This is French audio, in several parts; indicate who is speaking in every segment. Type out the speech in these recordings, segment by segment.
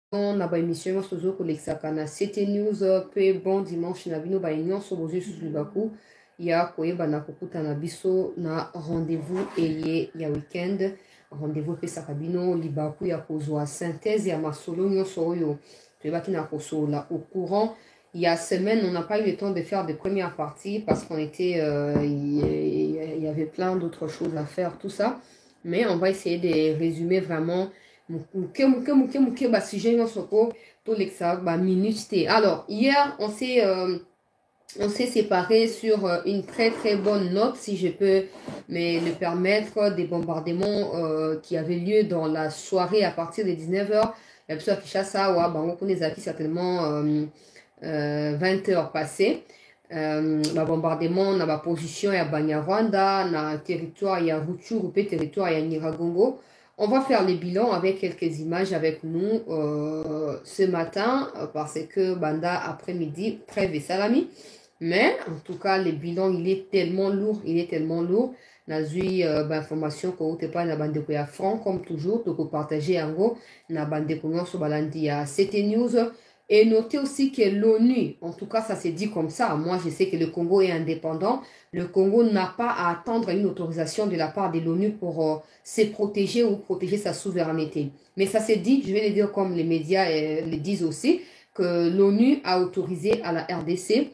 Speaker 1: On a ba émission sozo kolekisaka na CT News pe bon dimanche na bino ba nyonso bozo susu libaku ya koyeba na kokuta na biso na rendez-vous eye ya weekend rendez-vous pesaka bino libaku ya kozwa synthèse ya masolo nyonso oyo toyebaki na kosola au courant. Il y a semaine, on n'a pas eu le temps de faire des premières parties parce qu'on était, il y avait plein d'autres choses à faire, tout ça. Mais on va essayer de résumer vraiment alors, hier, on s'est séparés sur une très très bonne note, si je peux me le permettre, des bombardements qui avaient lieu dans la soirée à partir de 19h. Il y a besoin de Kinshasa, on connaît certainement 20h passées. Bombardement na position ya Banyarwanda, na territoire ya Rutshuru, territoire ya Nyiragongo. On va faire le bilan avec quelques images avec nous ce matin parce que Banda après-midi, trêve et salami. Mais en tout cas, le bilan, il est tellement lourd, N'a eu information que vous pas na bande ya franc comme toujours, donc partager en gros na bande sur balandi ya CT News. Et notez aussi que l'ONU, en tout cas ça s'est dit comme ça, moi je sais que le Congo est indépendant, le Congo n'a pas à attendre une autorisation de la part de l'ONU pour se protéger ou protéger sa souveraineté. Mais ça s'est dit, je vais le dire comme les médias le disent aussi, que l'ONU a autorisé à la RDC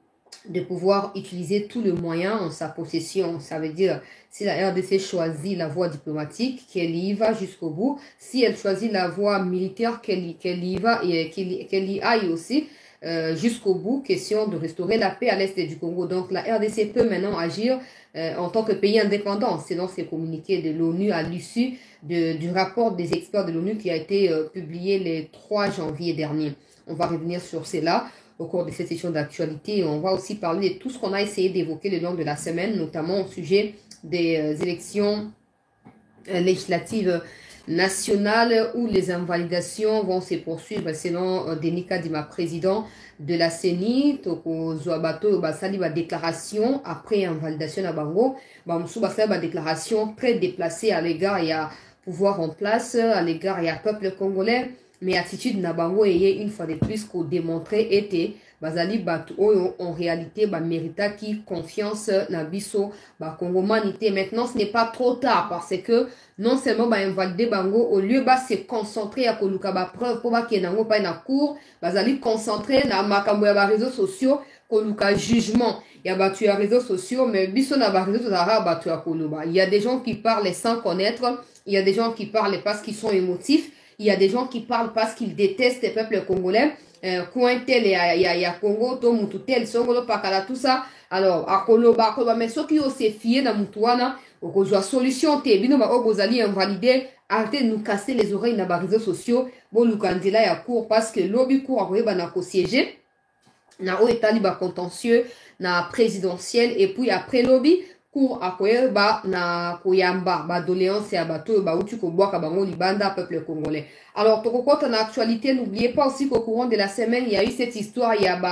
Speaker 1: de pouvoir utiliser tous les moyens en sa possession. Ça veut dire, si la RDC choisit la voie diplomatique, qu'elle y va jusqu'au bout. Si elle choisit la voie militaire, qu'elle y va et qu'elle y aille aussi jusqu'au bout. Question de restaurer la paix à l'est du Congo. Donc la RDC peut maintenant agir en tant que pays indépendant, selon ces communiqués de l'ONU à l'issue du rapport des experts de l'ONU qui a été publié le 3 janvier dernier. On va revenir sur cela au cours de cette session d'actualité. On va aussi parler de tout ce qu'on a essayé d'évoquer le long de la semaine, notamment au sujet des élections législatives nationales où les invalidations vont se poursuivre selon Denis Kadima, président de la CENI. Toko Zouabato basali ba déclaration après invalidation à Bango. Bamsou basali ba déclaration très déplacée à l'égard et à pouvoir en place, à l'égard et à peuple congolais. Mais attitude na bango eye une fois de plus qu'on démontrait était bazali batu en réalité mérita qui confiance na biso congomanité. Maintenant ce n'est pas trop tard parce que non seulement invalider bango au lieu se concentrer à koluka preuve pour que nango pas na cour bazali concentrer na makambo ya réseaux sociaux koluka jugement ya batu ya réseaux sociaux mais biso na réseaux sociaux batu ya koluba. Il y a des gens qui parlent sans connaître, il y a des gens qui parlent parce qu'ils sont émotifs. Il y a des gens qui parlent parce qu'ils détestent le peuple congolais. Coin tel et ya Congo, to mutu tel, songolo pakala, tout ça. Alors, akoloba, mais ceux qui ont se fié dans mutuana, au cause solution, te, bino ba obozali invalidé, arrêtez de nous casser les oreilles dans les réseaux sociaux. Bon, lukandela ya court parce que lobby court après banako siéger. Na o etali ba contentieux, na présidentiel, et puis après lobby, cour akoye na koyamba doléance ya bato uti ko boaka bango libanda peuple congolais. Alors tokokota na actualité, n'oubliez pas aussi qu'au courant de la semaine il y a eu cette histoire, il y a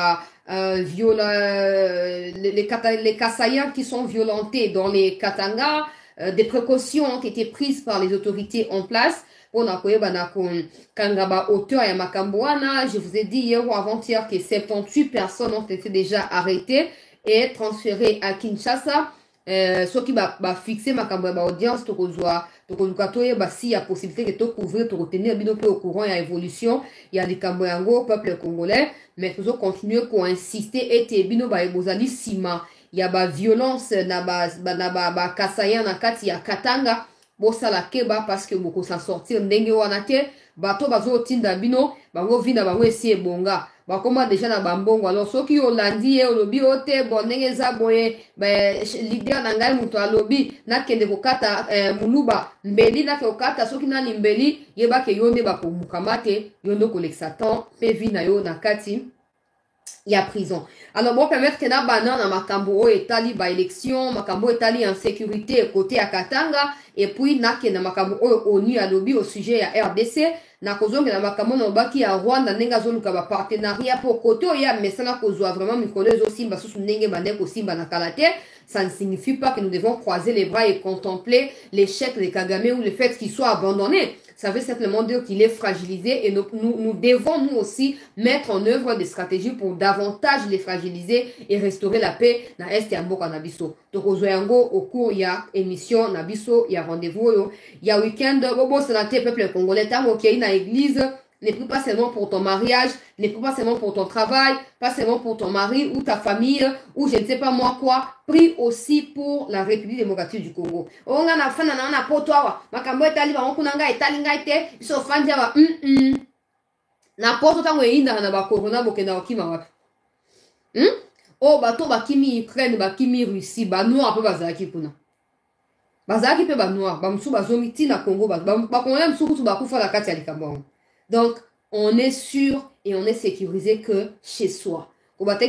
Speaker 1: les Kasaïens qui sont violentés dans les Katanga. Des précautions ont été prises par les autorités en place. On a kangaba auteur ya makamboana. Je vous ai dit hier ou avant-hier que 78 personnes ont été déjà arrêtées et transférées à Kinshasa. Ce qui va fixer ma audience si il y a possibilité de couvrir, de retenir au courant, il y a évolution, il y a des camboyango, peuple congolais, mais toujours continuer pour insister et bino bozali sima, il y a violence na kasayan na kati ya katanga, bosala keba parce que beaucoup s'en sortir ndenge wana te, bato bazo tinda bino, bango vina bango esi ebonga. Bakoma déjà na bambongo. Alors ceux qui ont landi au lobby ote bonenge za boye leader na ngai muto alobi na kende kokata muluba mbeli na kokata soki na limbeli yeba ke yonde bakomukamate yondo koleksa temps pe vi na yo na kati ya prison. Alors bon permettre que na banana na makambo o etali ba élection, makambo etali insécurité côté à Katanga et puis na ke na makambo o ONU alobi au sujet ya RDC. Na kozonga na makambo na baki ya Rwanda nenga zoluka ba partenariat pour koto ya mesana kozwa vraiment mikolezo simba susu nenge bandeko simba na kalate. Ça ne signifie pas que nous devons croiser les bras et contempler l'échec de Kagame ou le fait qu'il soit abandonné. ça veut simplement dire qu'il est fragilisé et nous devons nous aussi mettre en œuvre des stratégies pour davantage les fragiliser et restaurer la paix dans l'Est et en Boka Nabiso. Donc, au cours, il y a émission Nabiso, il y a rendez-vous, il y a week-end, bobo, c'est le peuple congolais, tant qu'il y a une église, n'est plus pas seulement pour ton mariage, n'est plus pas seulement pour ton travail, pas seulement pour ton mari ou ta famille, ou je ne sais pas moi quoi, prie aussi pour la République démocratique du Congo. On a fait un apôtre, makambo etali ba okunanga etali ngaite, iso fanja ba na poto tango inda na ba corona bokenda okima wapi. O bato bakimi Ukraine, bakimi Russie, ba noir pe bazaki kuna. Bazaki pe ba noir, ba musu bazongi tina Congo, ba kongolais musu kutu ba kufa la kati ya likambo. Donc, on est sûr et on est sécurisé que chez soi. On est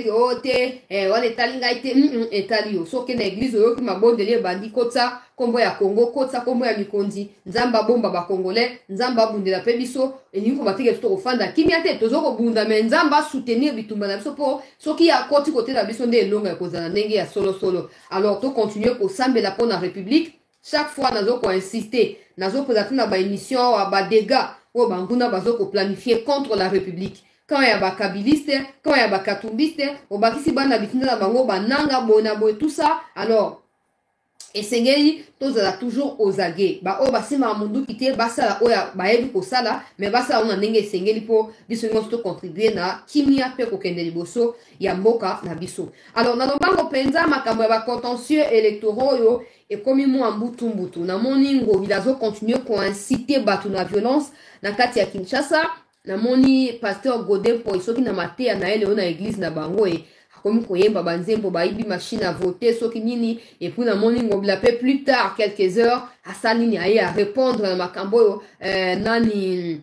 Speaker 1: l'église, bandi kotsa, kombo ya Congo, kotsa, kombo ya Mikondi, nzamba bomba ba congolais, nzamba bunde la pebiso, et nous combattre tout au fond d'Akimiate, toujours au bunda, mais nzamba soutenir bitumba na biso pour ceux qui a côté la biso de longue cause nenge ya solo. Alors, tout continuer pour sambe la pour la République, chaque fois, nous avons insisté, nous avons présenté une émission, ba dégâts, ou banguna bazo ko planifier contre la République. Quand il y a des kabilistes, quand il y a des katumbistes, au bakisi bana bitina na bango bananga bonabo et tout ça, alors et sengeli tous a toujours aux aguets. Ba o basima mundu kité basa o ya baebi ko sala, mais basa on ndenge sengeli po biso nyonso contribuer na kimia pe ko kende liboso ya mboka na biso. Alors na bango penza makambo ya ba contentieux électoraux yo et comme moi en butumbutu na moningo vilazo continuer ko inciter batu na violence na kati ya Kinshasa na moni pasteur Godin pour soki na maté na ele na église na bango e comme koyemba banzembo baibi machine à voter soki nini et puis na moni ngobla pe plus tard quelques heures asalini aye à répondre na makambo nani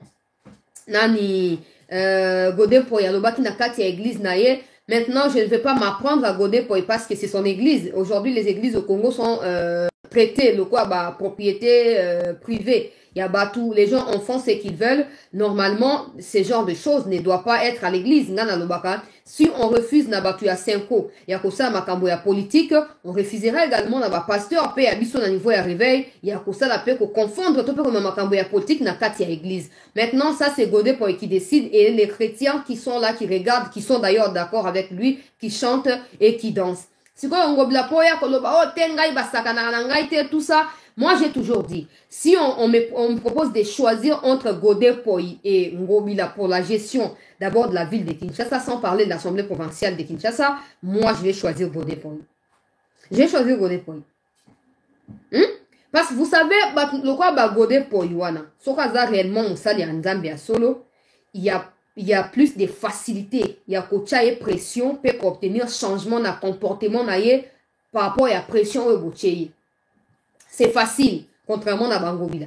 Speaker 1: Godin pour yalobaki na kati ya église na ye. Maintenant, je ne vais pas m'apprendre à Godin parce que c'est son église. Aujourd'hui, les églises au Congo sont traitées, le quoi, bah, propriété privée. Il y a bah, tout, les gens en font ce qu'ils veulent. Normalement, ce genre de choses ne doit pas être à l'église. Si on refuse Nabatu à 5 ans, il y a que ça, makambo ya politique, on refuserait également Naba pasteur, paix à biso na niveau ya réveil, il y a que ça, la paix qu'on confondre, tout peu comme makambo ya politique, na kati ya église. Maintenant, ça, c'est Godin pour qui décide, et les chrétiens qui sont là, qui regardent, qui sont d'ailleurs d'accord avec lui, qui chantent et qui dansent. C'est quoi, on gobla poya, koloba, oh, tengai, basakana, nangai, tout ça. Moi, j'ai toujours dit, si on me propose de choisir entre Godin Poi et Ngobila pour la gestion d'abord de la ville de Kinshasa, sans parler de l'Assemblée provinciale de Kinshasa, moi, je vais choisir Godin Poi. Je vais choisir Godin Poi. Parce que vous savez, le quoi Godin Poi, ce qu'on a réellement au Sali en Zambia solo, il y a plus de facilité. Il y a coacha et pression pour obtenir changement de comportement par rapport à la pression au boutier. C'est facile, contrairement à Bangobila.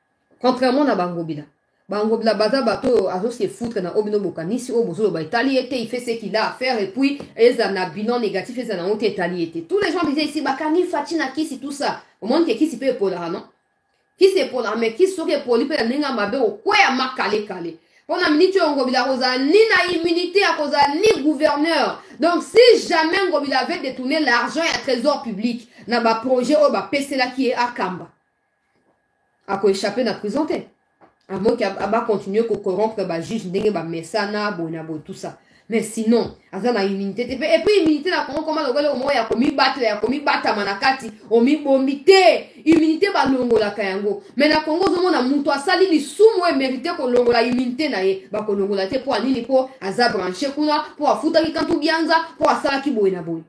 Speaker 1: Bangobila, baza bato, azo se foutre na obino bokani, si obozo ba Italie était, il fait ce qu'il a à faire, et puis, ils ont un bilan négatif, ils ont un autre Italie était. Tous les gens disaient ici, bakani, fatina, qui c'est tout ça. Au monde qui s'y peut pour la, non? Qui c'est pour la, mais qui serait pour lui, peut n'inga mabe, au quoi ya ma kale. On a mis tu Ngobila Rosa, ni na immunité à cause ni gouverneur. Donc, si jamais Ngobila avait détourné l'argent et un trésor public, na ba projet ou ba PC là qui est à Kamba, à quoi échapper na présenté. À moins qu'il va continuer à corrompre ba juge, n'engue ba mesana, bonabo, tout ça. Mais sinon, à la immunité. Et puis, immunité, là, comment le moins ya komi bata manakati, omi bombité, immunité ba longo la kayango. Mais na Congo, zo mona muto asali li sumo e mérité ko longo la immunité na ye, ba ko longo la te pour anini pour aza branché kuna, pour afuta ki kantu bianza, pour asala ki boy na boy.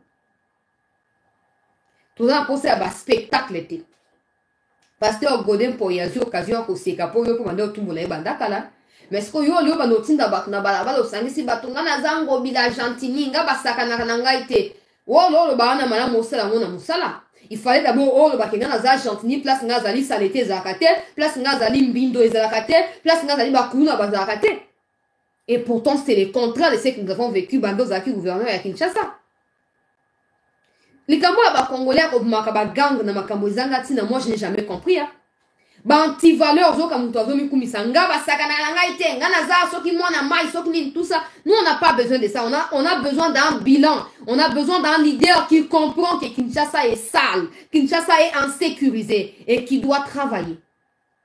Speaker 1: Tout ça pour ça ba spectacle te. Pasteur Godin pour y avoir occasion ko seka pour yo ko mande otumbo la bandaka la. Mais ce que yo ba notinda ba na balabala osangisi batunga na zango bila gentini nga basaka na nanga ite. Wo lo ba na mala mosala mona musala. Il fallait d'abord oh le ba kenga na za gentini place nga zali salete zakate, place nga zali mbindo ezakate, place nga zali bakuna bazakate. Et pourtant c'est le contraire de ce que nous avons vécu bando zaki gouverneur ya Kinshasa. Les Cambodgiens ba congolais ko makaba gang na makambo zanga tina moi je n'ai jamais compris hein. Ba anti-valeur zo comme toi zomi kumisa nga ba sakana nga ite nga na za soki mona mai soki tout ça. Nous on n'a pas besoin de ça, on a besoin d'un bilan, on a besoin d'un leader qui comprend que Kinshasa est sale, Kinshasa est insécurisé et qui doit travailler.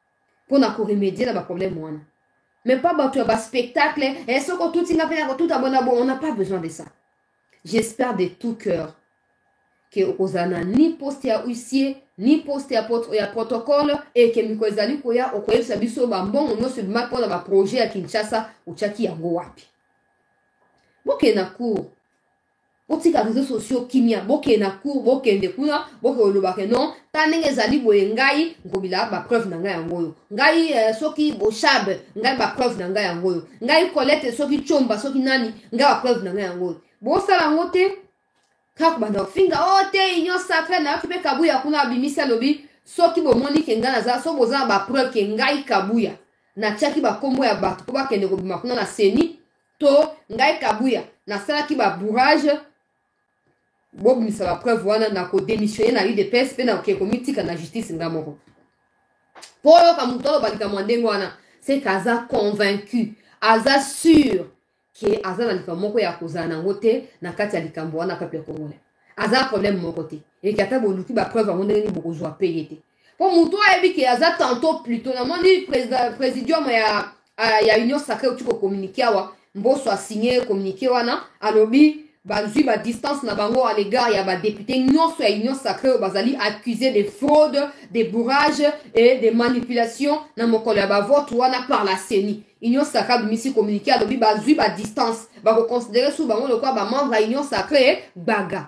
Speaker 1: pour na remédier à problème moi. Mais pas battu à spectacle et ce que tout on n'a pas besoin de ça. J'espère de tout cœur que ozana ni poste ya huissier ni poste ya protocole et que mikozali koya okoyesa biso bambongo nyonso bima mpona baprojet ya Kinshasa uchaki yango wapi. Boke na cour otika réseaux sociaux kimia boke na cour bokende kuna boke olobake non tanenge ezali boye ngai nkobila ba preuve na ngai yango yo ngai soki boshab ngai ba preuve na ngai yango yo ngai Colette soki chomba soki nani ngai ba preuve na ngai yango yo bosala ngote kaka banda finga te union sacrée na kipe kabuya kuna bimisa lobi soki bomoni ke ngai naza so bozana ba preuve ke ngai kabuya na tiaki ba kombo ya bato po bakende kobima kuna na seni to ngai kabuya na salaki ba bourrage bobimisa ba preuve wana na ko démissionner na UDPS pe na ke komitika na justice ngamoko polo ka mutolo balika mwandengo wana c'est kaza convaincu aza sûr que aza na likambo moko ya kozana ngote na kati ya likambo wana kape kongole aza problème moko te et kata boluki ba preuve amondeli ni boko joa payer te po muto ayebi ke aza tantôt plutôt na moni présidium ya union sacrée uti ko communiquer wa mboso a signé communiquer wana alobi bazui ba distance na bango à l'égard ya ba député nyonso ya union sacrée bazali accusé de fraude, de bourrage et de manipulation na mokolo ya ba vote wana par la CENI. Union sacrée misi communiqué alobi bazui ba distance ba ko considérer sous bango le quoi ba membre ya union sacrée baga.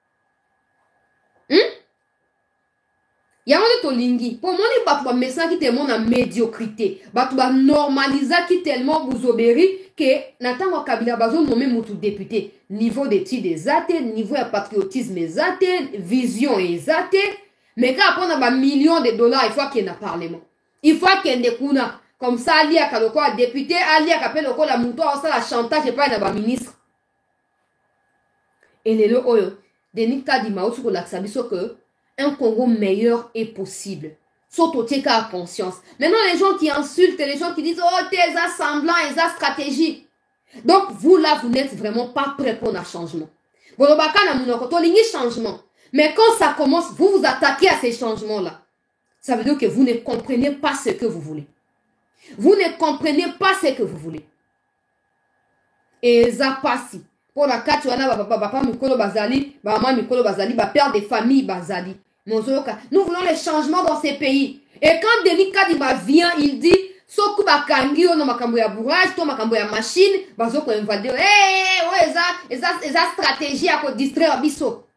Speaker 1: Yango to lingi pour moni ba pour message qui tellement na médiocrité ba to ba normaliser qui tellement buzoberi que natango kabila bazo nommer mutu député niveau d'études ezate niveau ya patriotisme ezate vision ezate mais quand après on a millions de dollars il faut qu'il y ait un parlement il faut qu'il y ait kuna comme ça ali akaloko a député ali akapela ko la mutu a la chantage pas na ba ministre et lelo oyo Denis Kadima osu ko laksa biso que un Congo meilleur est possible. Surtout à conscience. Maintenant, les gens qui insultent, les gens qui disent oh, t'es assemblant, t'es stratégie. Donc, vous là, vous n'êtes vraiment pas prêts pour un changement. Vous n'avez changement. Mais quand ça commence, vous vous attaquez à ces changements-là. Ça veut dire que vous ne comprenez pas ce que vous voulez. Vous ne comprenez pas ce que vous voulez. Et ça passe. Pour la carte, papa Mikolo Bazali, maman Mikolo Bazali, père de famille Bazali. Nous voulons les changements dans ces pays. Et quand Denis Kadima vient, il dit Soku bakangi ono makambo ya bourrage, to makambo ya machine, bazoko invader. Eza stratégie à ko distraire biso.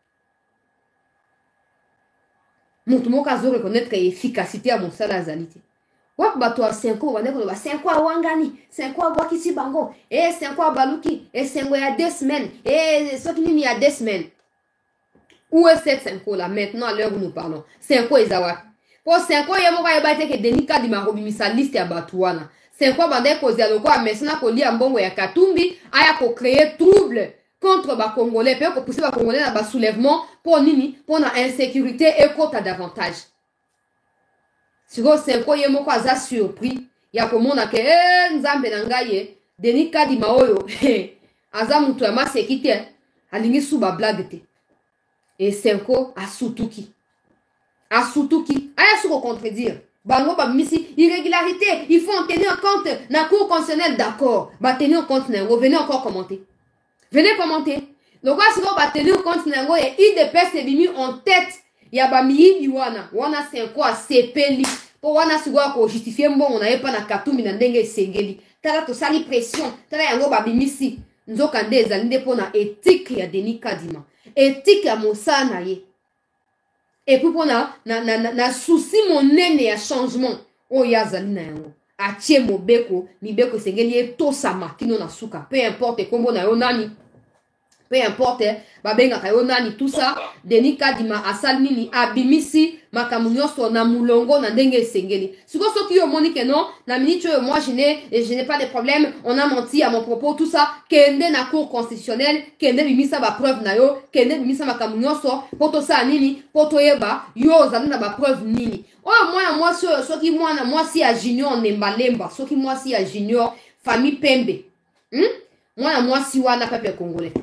Speaker 1: Mutu moka zo reconnaître efficacité à mon sala zalité. Wap bato a 5 ans, wane ko ba 5 ans wangani, 5 ans wakisi bango, 5 ans baluki, 5 ans il y a 2 semaines, ce qui il y a 2 semaines. Où est cette 5 ans là maintenant à l'heure où nous parlons? 5 ans ezawa. Pour 5 ans yemo ka yebate ke Denis Kadima robimisa liste ya batuana. 5 ans bande ko zia loko amesina ko lia mbongo ya Katumbi aya ko créer trouble contre ba congolais pe ko pousser ba congolais na ba soulèvement pour nini pour na insécurité et kota davantage. Siko 5 ans yemo ko aza surpris ya komona ke nzambe na ngai Denis Kadima oyo aza mutu ya masekite alingi suba blague te. Et 5 ans à Sutuki. À Sutuki. Aya suko contredire. Bango ba misi irrégularité. Il faut en tenir compte. Na cour constitutionnelle d'accord. Ba tenir compte nango. Venez encore commenter. Venez commenter. Donc si ba tenir compte nango et IDPS est bimi en tête. Ya ba miyi wana. Wana 5 ans à sepeli. Pour wana sigwa ko justifier mbongo on n'avait pas na Katumbi na ndenge sengeli. Tala to sali pression. Tala yango ba bimisi. Nzoka nde ezali nde pona éthique ya Denis Kadima. Éthique à mosana ye. Et puis pour na souci mon nene ya changement o yazali na yango atie mobeko mibeko sengeli to sama kino na suka peu importe kombo na yo nani peu importe babenga ka yo nani tout ça Denis Kadima asali nini abimisi makambo nyonso na mulongo na ndenge sengeli siko soki yo moni que non na minute moi je n'ai pas de problème on a menti à mon propos tout ça kende na cour constitutionnelle kende bimisa ba preuve na yo kende bimisa makambo nyonso poto sa nini poto yeba yo zali na ba preuve nini oh moi soki moi si a junior nembalemba soki moi si a junior famille pembe moi si wana peuple congolais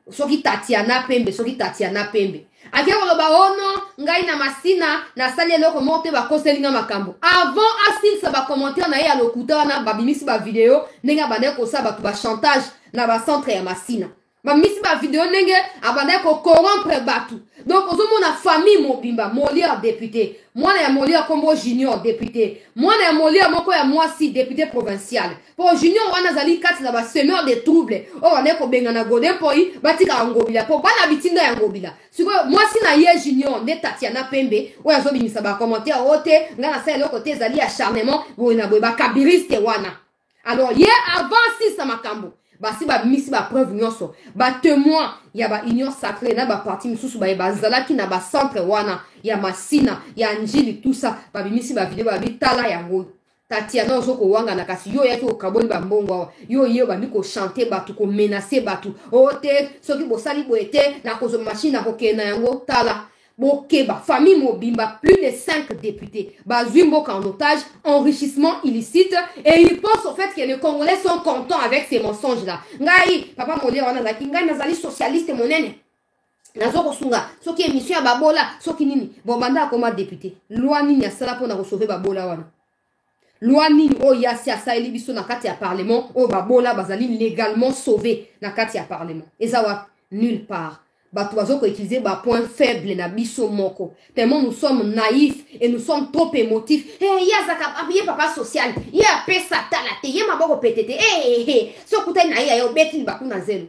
Speaker 1: soki Tatiana Pembe, soki Tatiana Pembe. Ake woloba oh non, ngai na masina, na sali eloko monte ba koselinga makambo. Avant asil sa ba commentaire na ye ya lokuta na babimisi ba video, nenga bande ko sa ba chantage na ba centre ya masina. Babimisi ba video nenge abande ko corrompre batu. Donc ozomona famille mobimba, Molière député, mwana ya Molière Kombo Junior député, mwana ya Molière moko ya Mwasi député provincial. Pour Junior wana zali kati na ba semeur de troubles. Oh wane ko benga na gode poi batika ngobila. Pour bana bitinda ya ngobila. Siko Mwasi na ye Junior ne Tatiana Pembe, oya zo bimisa ba commentaire ote, ngana sa eloko te zali acharnement, bo na bo ba kabiriste wana. Alors hier avant si sa makambo. Basi ba misi ba preuve nyonso ba témoin ya ba union sacrée na ba parti misusu ba bazala ki na ba centre wana ya masina ya njili tout ça ba misi ba video ba bitala yango Tatiana ozoko wanga na kasi yo yaki okaboni ba mbongo yo ba miko chanter batu ko menacer batu ote soki bosali boete na kozo machine na kokena yango tala Bokeba, famille Mobimba, plus de 5 députés. Bazumbo en otage, enrichissement illicite. Et il pense au fait que les Congolais sont contents avec ces mensonges-là. Ngai, papa Molé, on a la Kinga, Nazali socialiste, mon nene. Nazoko Sunga, soki émission à Babola, soki nini. Bon, banda comme député. Loi nini a sala pour na recevoir Babola wana. Loi nini o yasi a sa elibiso na kati ya parlement. O Babola bazali légalement sauvé na kati ya parlement. Et ça va nulle part. Batuazo ko utiliser ba point faible na biso moko. Tellement nous sommes naïfs et nous sommes trop émotifs. Eh ya zaka abiye papa social. Ya pesa tala te ye maboko pétété. So kutai na ya yo beti bakuna zelo.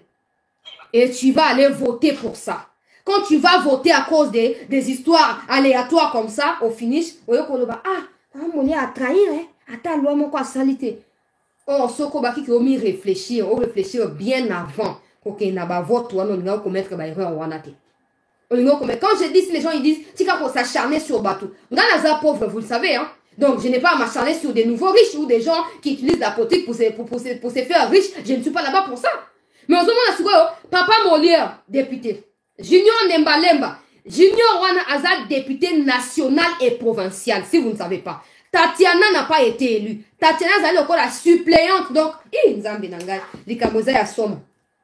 Speaker 1: Et tu vas aller voter pour ça. Quand tu vas voter à cause des histoires aléatoires comme ça au finish, oyo koloba papa moni a trahir ata loi moko a salité. Oh soko baki ki omi réfléchir, réfléchir bien avant. Ok, n'a pas vote, on a commettre des erreurs. Quand je dis, les gens ils disent, si quand on s'acharner sur bateau, on a des pauvres, vous le savez, hein. Donc je n'ai pas à m'acharner sur des nouveaux riches ou des gens qui utilisent la politique pour se faire riches. Je ne suis pas là-bas pour ça. Mais en ce moment, papa Molière, député, Junior Nembalemba, Junior Wana Azad, député national et provincial, si vous ne savez pas. Tatiana n'a pas été élue. Tatiana est encore la suppléante. Donc, Nzambi Nangai, Likamoza ya Somo.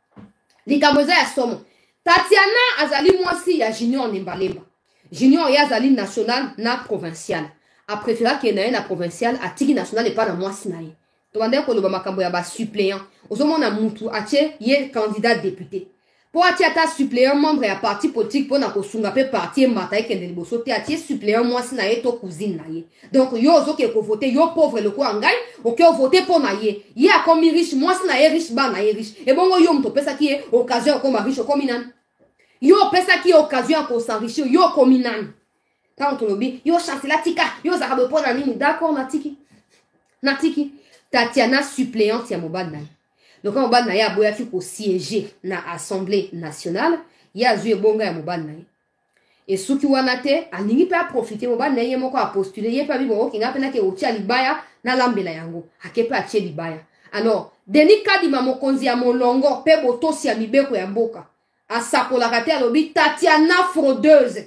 Speaker 1: Likamoza ya Somo. Tatiana azali mwasi ya Junior Nembalemba. Junior ya azali national na provincial. A préféré que na provincial a tiki national et pas na mwasi na ye. Tobande ko loba makambo ya ba suppléant. Ozomo na mutu atie ye candidat député. Pour atie ata suppléant membre ya parti politique pour na ko sunga pe parti mata e kende liboso te atie suppléant mwasi na ye to cousine na ye. Donc yo ozoke ko voter yo pauvre le ko angai, oke voter pour na ye. Ye a komi riche mwasi na ye riche ba na ye riche. E bongo yo mto pesa ki occasion ko ma riche ko minan. Yo pesa ki occasion ko s'enrichir yo ko minan. Quand on lobi yo chance la tika, yo za ka na nini d'accord na tiki. Na tiki. Tatiana suppléante ya mobad na ye. Donc, on va siéger na Assemblée nationale, il y a eu bonga ya mobad na ye. Et ceux qui wanate, a ningi pas profiter mobad na ye moko a postuler, ye pas bi bon ki ngapena ke otia libaya na lambela yango, akepa atie libaya. Alors, Denis Kadima mokonzi ya molongo pe botosi ya mibeko ya mboka. Asakola kate alobi Tatiana fraudeuse.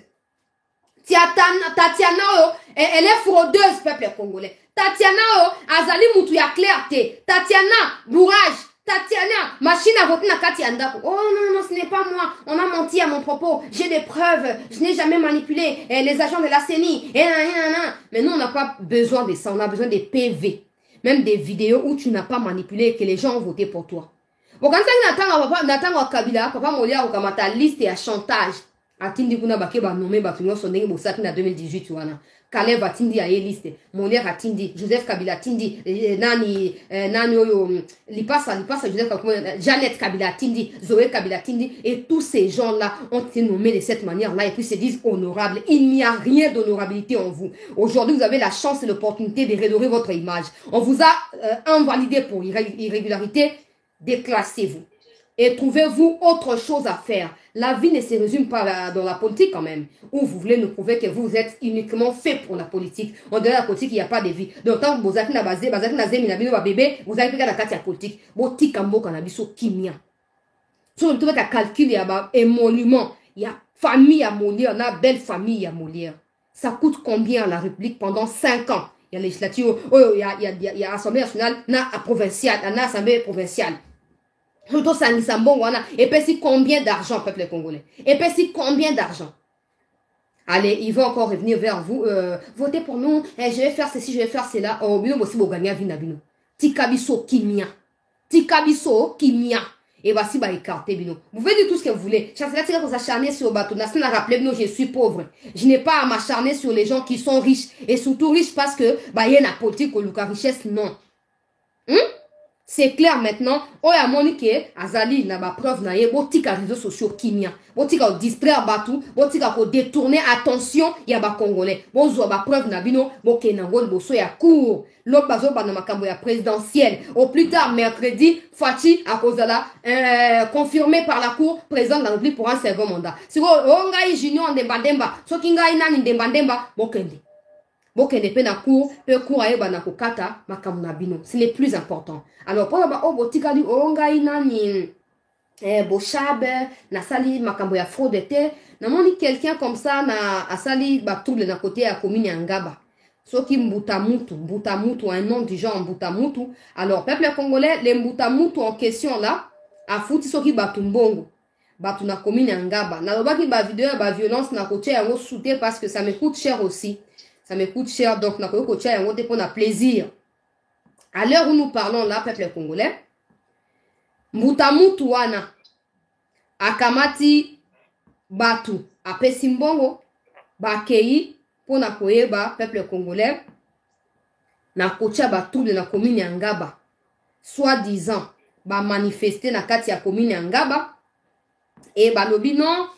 Speaker 1: Tatiana, elle est fraudeuse, peuple congolais. Tatiana, azali mutu ya clarté. Tatiana, bourrage. Tatiana, machine à voter na kati andako. Oh non, ce n'est pas moi. On a menti à mon propos. J'ai des preuves. Je n'ai jamais manipulé les agents de la CENI. Mais nous, on n'a pas besoin de ça. On a besoin des PV. Même des vidéos où tu n'as pas manipulé et que les gens ont voté pour toi. Bon, quand tu as Kabila, papa Molia, on a ta liste et à chantage. Atindi kuna bakeba nommé batunyo sondenge bosaki na 2018 wana. Kalev atindi ya liste. Molière atindi, Joseph Kabila atindi, nani oyo lipasa Joseph Kabila, Jeannette Kabila atindi, Zoé Kabila atindi, et tous ces gens-là ont été nommés de cette manière-là et puis se disent honorables. Il n'y a rien d'honorabilité en vous. Aujourd'hui, vous avez la chance et l'opportunité de redorer votre image. On vous a invalidé pour irrégularité. Déclassez-vous. Et trouvez-vous autre chose à faire. La vie ne se résume pas dans la politique quand même. Où vous voulez nous prouver que vous êtes uniquement fait pour la politique. En dehors de la politique, il n'y a pas de vie. Donc tant que vous avez bébé, vous avez la carte de la politique. Vous avez un kimia. Si vous avez un calcul, il y a un monument. Il y a famille à Molière, il y a une belle famille à Molière. Ça coûte combien à la République pendant 5 ans? Il y a législature, il y a Assemblée nationale, il y a provinciale, il y a Assemblée provinciale. Et puis si combien d'argent, peuple congolais? Et puis si combien d'argent? Allez, il va encore revenir vers vous. Votez pour nous. Je vais faire ceci, je vais faire cela. Oh, bino aussi, vous gagnez à vina bino. Tikabiso kimia. Tikabiso kimia. Et voici, bah, écarté, bino. Vous pouvez dire tout ce que vous voulez. Chancela, c'est que vous acharnez sur le bateau. Nassim a rappelé, bino, je suis pauvre. Je n'ai pas à m'acharner sur les gens qui sont riches. Et surtout riches parce que, bah, il y a la politique ou la richesse, non. C'est clair maintenant. Oya monike azali na ba preuve na ye botika réseaux sociaux kimia. Botika distraire batou, botika ko détourner attention ya ba congolais. Bonzo ba preuve na bino bokena ngol boso ya cour. L'autre bazo ba na makambo ya présidentielle. Au plus tard mercredi, Fachi a kozala confirmé par la cour président de la République pour un second mandat. Siko ongai junior ndembandemba, soki ngai nani ndembandemba bokende. Bokende pe na cour, pe cour aeba na kokata makambo na bino. C'est le plus important. Alors, pour la botika di ongai nani bochabe na sali makambo ya fraude te. Na moni quelqu'un comme ça na asali ba trouble na côté ya commune ya Ngaba. Soki Mbutamutu, un nom du genre Mbutamutu. Alors, peuple congolais, les Mbutamutu en question là, a fouti soki batumbongo. Batu na commune ya Ngaba. Na lobaki ba vidéo ba violence na côté ya ngo souté parce que ça me coûte cher aussi. Ça me coûte cher, donc na koyo kocha yango te pour na plaisir. À l'heure où nous parlons là, peuple congolais, Mbutamutu wana akamati batu apesi mbongo bakei pour na koyeba peuple congolais na kocha batrouble na commune ya Ngaba. Soi-disant ba manifester na kati ya commune ya Ngaba et balobi non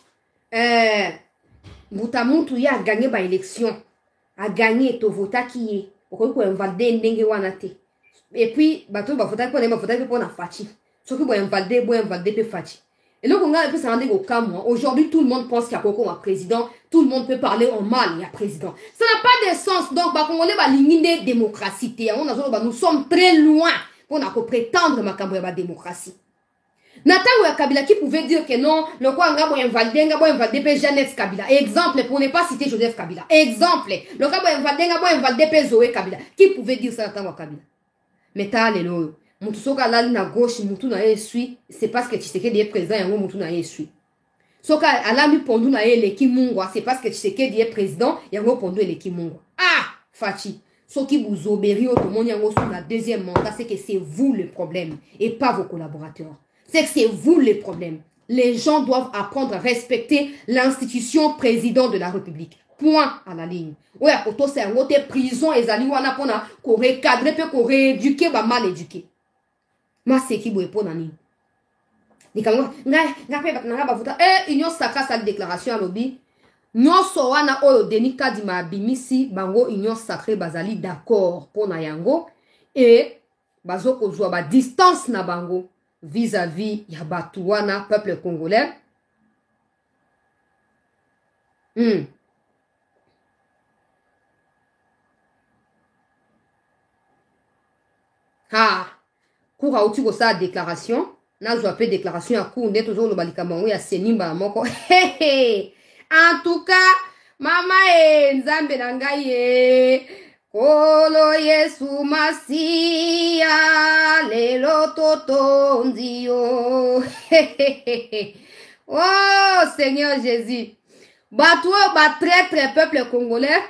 Speaker 1: Mbutamutu ya a gagné ba élection. A gagné to vota qui est pour ko invalider ndenge wana te. Et puis bato ba vota pour na Fachi. Soki bo invalider pe Fachi. Et donc on a un peu ça rendez au cas moi. Aujourd'hui tout le monde pense qu'il y a Koko un président, tout le monde peut parler en mal, il y a président. Ça n'a pas de sens. Donc ba congolais ba ligne démocratie te. On a nous sommes très loin pour na ko prétendre makambo ya ba démocratie. Natango ya Kabila qui pouvait dire que non, le quoi ngabo invalidé pe Jeannette Kabila. Exemple pour ne pas citer Joseph Kabila. Exemple, le ngabo invalidé pe Zoé Kabila. Qui pouvait dire ça Natango Kabila? Mais t'as les lots. Mutu soka lali na gauche, mutu na esui, c'est parce que Tshisekedi est présent yango mutu na esui. Soka alami pondu na ele kimungwa, c'est parce que Tshisekedi est président yango pondu ele kimungwa. Ah, Fachi. Soki bouzoberi otomoni yango sur la deuxième mandat, c'est que c'est vous le problème et pas vos collaborateurs. C'est que c'est vous le problème. Les gens doivent apprendre à respecter l'institution président de la République. Point à la ligne. Ouais, auto c'est un autre prison et zali wana pona ko recadrer pe ko rééduquer ba mal éduqué. Ma c'est qui boye pona ni. Ni kango nga pe batanga ba vuta union sacra sa déclaration à lobby. Nyonso wana oyo Denis Kadima bimisi bango union sacrée bazali d'accord pona yango et bazoko zwa ba distance na bango vis-à-vis ya Batouana, peuple congolais. Ah, koura outi ko sa déclaration, na zo appelé déclaration à kou net toujours le balikamango ya senimba moko. En tout cas, mama nzambe na ngai Kolo Yesu Masia lelo toto ndio. Oh Seigneur Jésus. Batou ba très peuple congolais.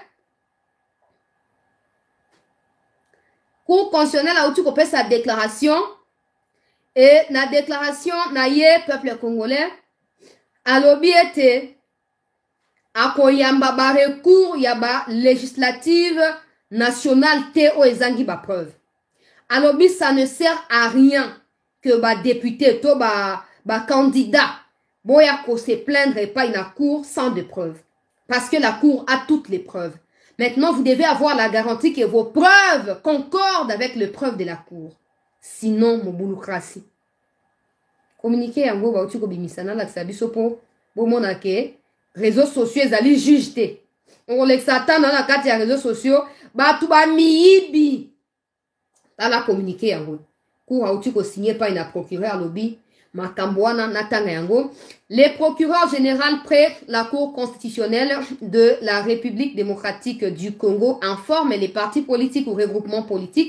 Speaker 1: Cour constitutionnel a outu kopé sa déclaration et la déclaration na ye peuple congolais alobi ete akoyamba ba recours yaba législative nationale te o ezangi ba preuve. Alobi ça ne sert à rien que ba député to ba candidat boya ko se plaindre pas une cour sans de preuves parce que la cour a toutes les preuves. Maintenant vous devez avoir la garantie que vos preuves concordent avec les preuves de la cour. Sinon mon boulokrasi. Communiquer yango ba uti ko bimisana la tsabiso po bo monake réseaux sociaux ezali juge te. On les satan dans la carte des réseaux sociaux, ba tout ba miibi. Dans la communiqué yango. Cour a outi ko signé par une procureur lobby, makambwana natanga yango. Les procureurs généraux près la Cour constitutionnelle de la République démocratique du Congo informent les partis politiques ou regroupements politiques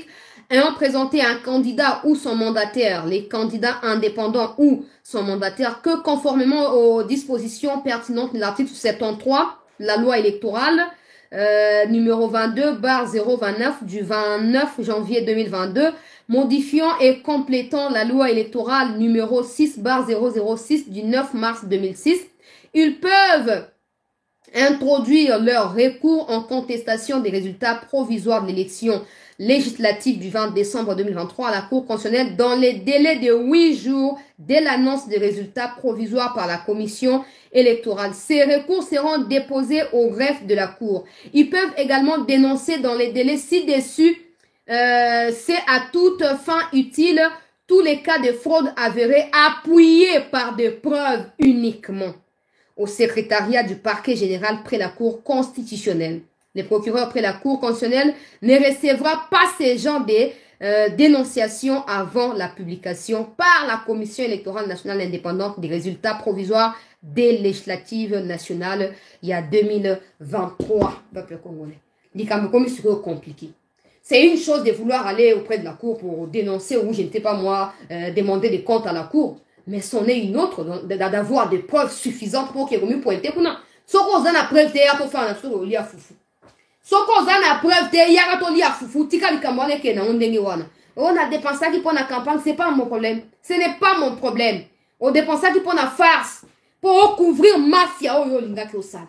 Speaker 1: ayant présenté un candidat ou son mandataire, les candidats indépendants ou son mandataire, que conformément aux dispositions pertinentes de l'article 73, la loi électorale, numéro 22/029 du 29 janvier 2022, modifiant et complétant la loi électorale numéro 6/006 du 9 mars 2006, ils peuvent introduire leur recours en contestation des résultats provisoires de l'élection législative du 20 décembre 2023 à la Cour constitutionnelle dans les délais de 8 jours dès l'annonce des résultats provisoires par la Commission électorale. Ces recours seront déposés au greffe de la Cour. Ils peuvent également dénoncer dans les délais ci-dessus, c'est à toute fin utile, tous les cas de fraude avérés appuyés par des preuves uniquement au secrétariat du parquet général près la Cour constitutionnelle. Le procureur près la Cour constitutionnelle ne recevra pas ces genres de dénonciations avant la publication par la Commission électorale nationale indépendante des résultats provisoires des législatives nationales il y a 2023. Peuple congolais. C'est compliqué. C'est une chose de vouloir aller auprès de la Cour pour dénoncer ou je ne sais pas moi, demander des comptes à la Cour. Mais c'en est une autre d'avoir des preuves suffisantes pour qu'il y ait pointer pour nous. Ce qu'on a preuve, c'est pour faire un truc lié à foufou. Ce qu'on a preuve, c'est lié à foufou. Tika likamwane ke na ondenge wana. On a dépensé qui pour la campagne, c'est pas mon problème. Ce n'est pas mon problème. On dépense qui pour la farce, pour couvrir mafia oyo linga ki osala.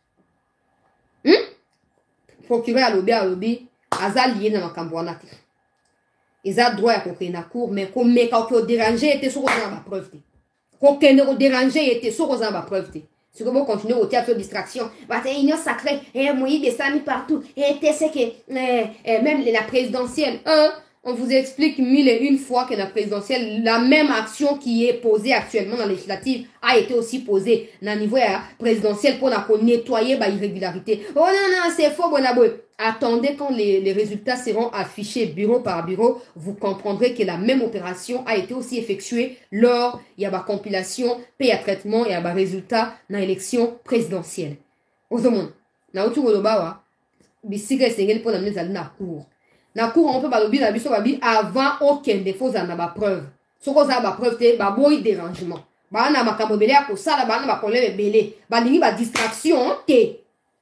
Speaker 1: Procureur à lobby, azal lié na makambo wana. Ils ont droit à coquer na cour, mais comme quand déranger était sur la preuve. Quand déranger était sur la preuve. Si vous continuez au théâtre de distraction, c'est une union sacrée, et Moïse des amis partout, et c'est que même la présidentielle, on vous explique mille et une fois que la présidentielle, la même action qui est posée actuellement dans la législative a été aussi posée dans le niveau présidentiel pour nettoyer l'irrégularité. Oh non, non, c'est faux, bon abou. Attendez quand les résultats seront affichés bureau par bureau, vous comprendrez que la même opération a été aussi effectuée lors, il y a ma compilation, paye à traitement et à ma résultat dans l'élection présidentielle. Au monde, na utu golobawa, bisika esengeli pour l'amener à la cour. Na cour on peut balobi na biso babi avant aucun défaut za na ba preuve. Soko za ba preuve te ba boy dérangement. Ba na makambo belé ko sala ba na ba problème belé. Ba lingi ba distraction te.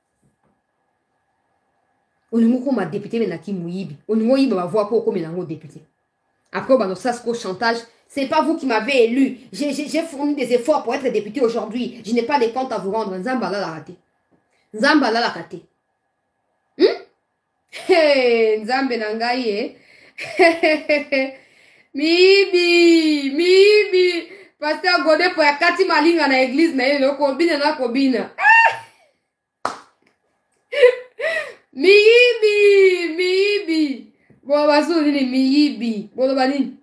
Speaker 1: Olingo ko ma député mais na ki muyibi. Olingo yiba ba voir pour comme nango député. Après ba no sasko chantage, c'est pas vous qui m'avez élu. J'ai fourni des efforts pour être député aujourd'hui. Je n'ai pas les comptes à vous rendre. Nzamba la raté. Nzamba la raté. Hey, Nzambe nangaye. Mibi. Pasteur Godé pour ya kati malinga na église na yelo kobina na kobina. Mibi. Bon, baso ni mibi. Bon, bani.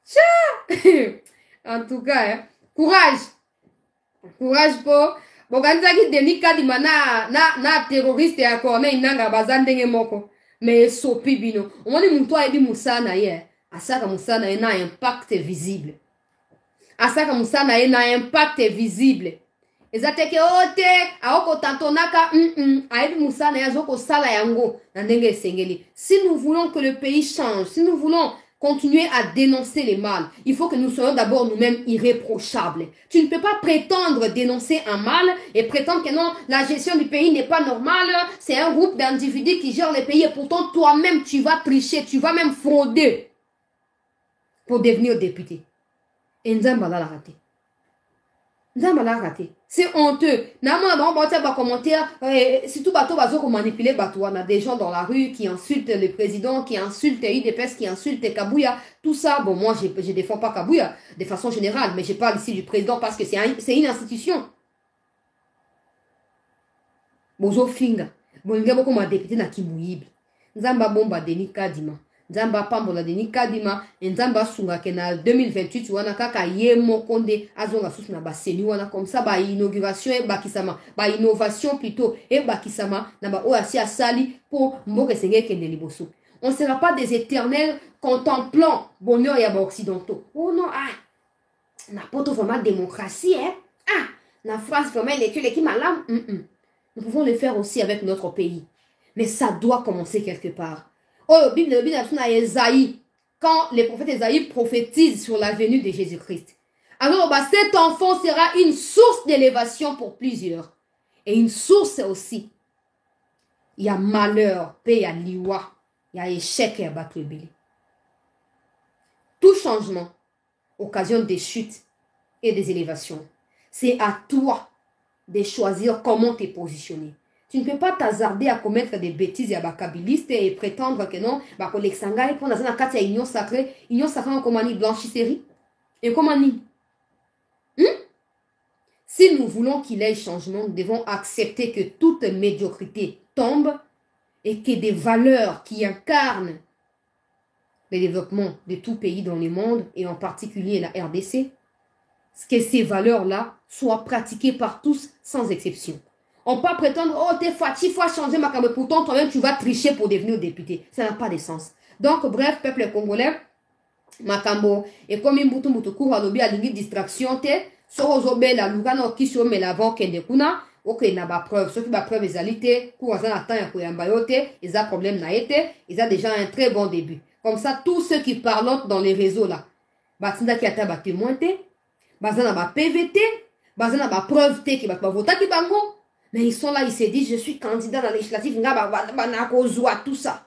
Speaker 1: En tout cas, courage pour boganza ki denika di mana na terroriste ya kone inanga bazandenge moko. Mais sopi bino. On dit mon toit et dit moussana hier. Asaka moussana a un impact visible. Asaka moussana a un impact visible. Ezateke ote aoko tantonaka aebi moussana ya zoko sala yango nandenge sengeli. Si nous voulons que le pays change, si nous voulons continuer à dénoncer les mal, il faut que nous soyons d'abord nous-mêmes irréprochables. Tu ne peux pas prétendre dénoncer un mal et prétendre que non, la gestion du pays n'est pas normale, c'est un groupe d'individus qui gèrent le pays et pourtant toi-même tu vas tricher, tu vas même frauder pour devenir député. Et Nzamba l'a raté. Nzamba l'a raté. C'est honteux. Normalement, on va commentaire, surtout bateau bazo manipuler bateau. On a des gens dans la rue qui insultent le président, qui insultent UDPS, qui insultent Kabouya. Tout ça, bon, moi, je défends pas Kabouya de façon générale, mais je parle ici du président parce que c'est une institution. Bozo Finga. Bon, il y a beaucoup de députés na Kimouyibi. Nzamba bomba Denis Kadima. Nzamba pambola Denis Kadima. Nzamba sunga ke na 2028 wana kaka ye mokonde azonga susu na baseni wana comme ça ba inauguration et bakisama ba innovation plutôt et bakisama na ba oasi asali pour mboke senge kende liboso. On ne sera pas des éternels contemplant bonheur ya ba occidentaux. Oh non, na poto vraiment démocratie na France vraiment l'étude qui malam. Nous pouvons le faire aussi avec notre pays. Mais ça doit commencer quelque part. Oh, Bible na Esaïe. quand les prophètes Esaïe prophétisent sur la venue de Jésus-Christ. Alors, bah, cet enfant sera une source d'élévation pour plusieurs. Et une source aussi. Il y a malheur, paix, il y a liwa, il y a échec et abattre le belé. Tout changement occasionne des chutes et des élévations. C'est à toi de choisir comment te positionner. Tu ne peux pas t'hasarder à commettre des bêtises et à bakabiliste et prétendre que non, bah, pour l'exanga et pour dans un cas, il y a union sacrée comme on dit blanchisserie. Et comme on dit. Si nous voulons qu'il y ait changement, nous devons accepter que toute médiocrité tombe et que des valeurs qui incarnent le développement de tout pays dans le monde et en particulier la RDC, que ces valeurs-là soient pratiquées par tous sans exception. On ne peut pas prétendre, oh, t'es fatigué, il faut changer ma caméra. Pourtant, toi-même, tu vas tricher pour devenir député. Ça n'a pas de sens. Donc, bref, peuple congolais, Makambo, et comme il moutou court à l'objet à l'ingé distraction, Sorozobé, la Lugano, qui se met l'avant, Kendekuna, ok, n'a pas preuve. Ceux qui ont preuve, ils ont été, pour un temps, ils ont problème, n'a été, ils ont déjà un très bon début. Comme ça, tous ceux qui parlent dans les réseaux là, Batinda qui a été témoin, Bazana ba PVT, Bazana ba preuve qui va voter qui bango. Mais ils sont là, ils se disent, je suis candidat dans la législative, tout ça.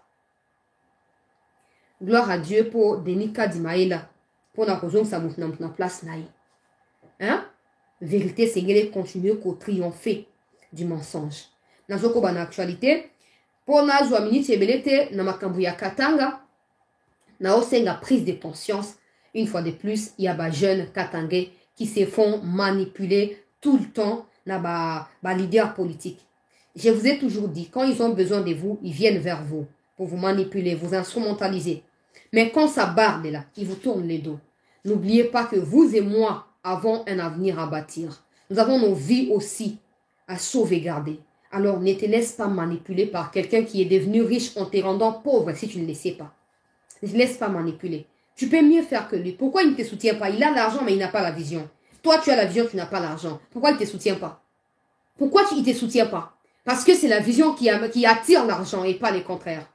Speaker 1: Gloire à Dieu pour Denika Dimaela, pour la cause ça monte en place naï. Hein? Vérité, c'est qu'elle continue à triompher du mensonge. Dans une actualité, pour la joie minute, c'est na makambuya katanga, na osenga prise de conscience. Une fois de plus, il y a des jeunes katangais qui se font manipuler tout le temps dans les leaders politiques. Je vous ai toujours dit, quand ils ont besoin de vous, ils viennent vers vous pour vous manipuler, vous instrumentaliser. Mais quand ça barde là, ils vous tournent les dos. N'oubliez pas que vous et moi avons un avenir à bâtir. Nous avons nos vies aussi à sauvegarder. Alors ne te laisse pas manipuler par quelqu'un qui est devenu riche en te rendant pauvre si tu ne le sais pas. Ne te laisse pas manipuler. Tu peux mieux faire que lui. Pourquoi il ne te soutient pas? Il a l'argent, mais il n'a pas la vision. Toi, tu as la vision, tu n'as pas l'argent. Pourquoi il ne te soutient pas? Pourquoi il ne te soutient pas? Parce que c'est la vision qui attire l'argent et pas le contraire.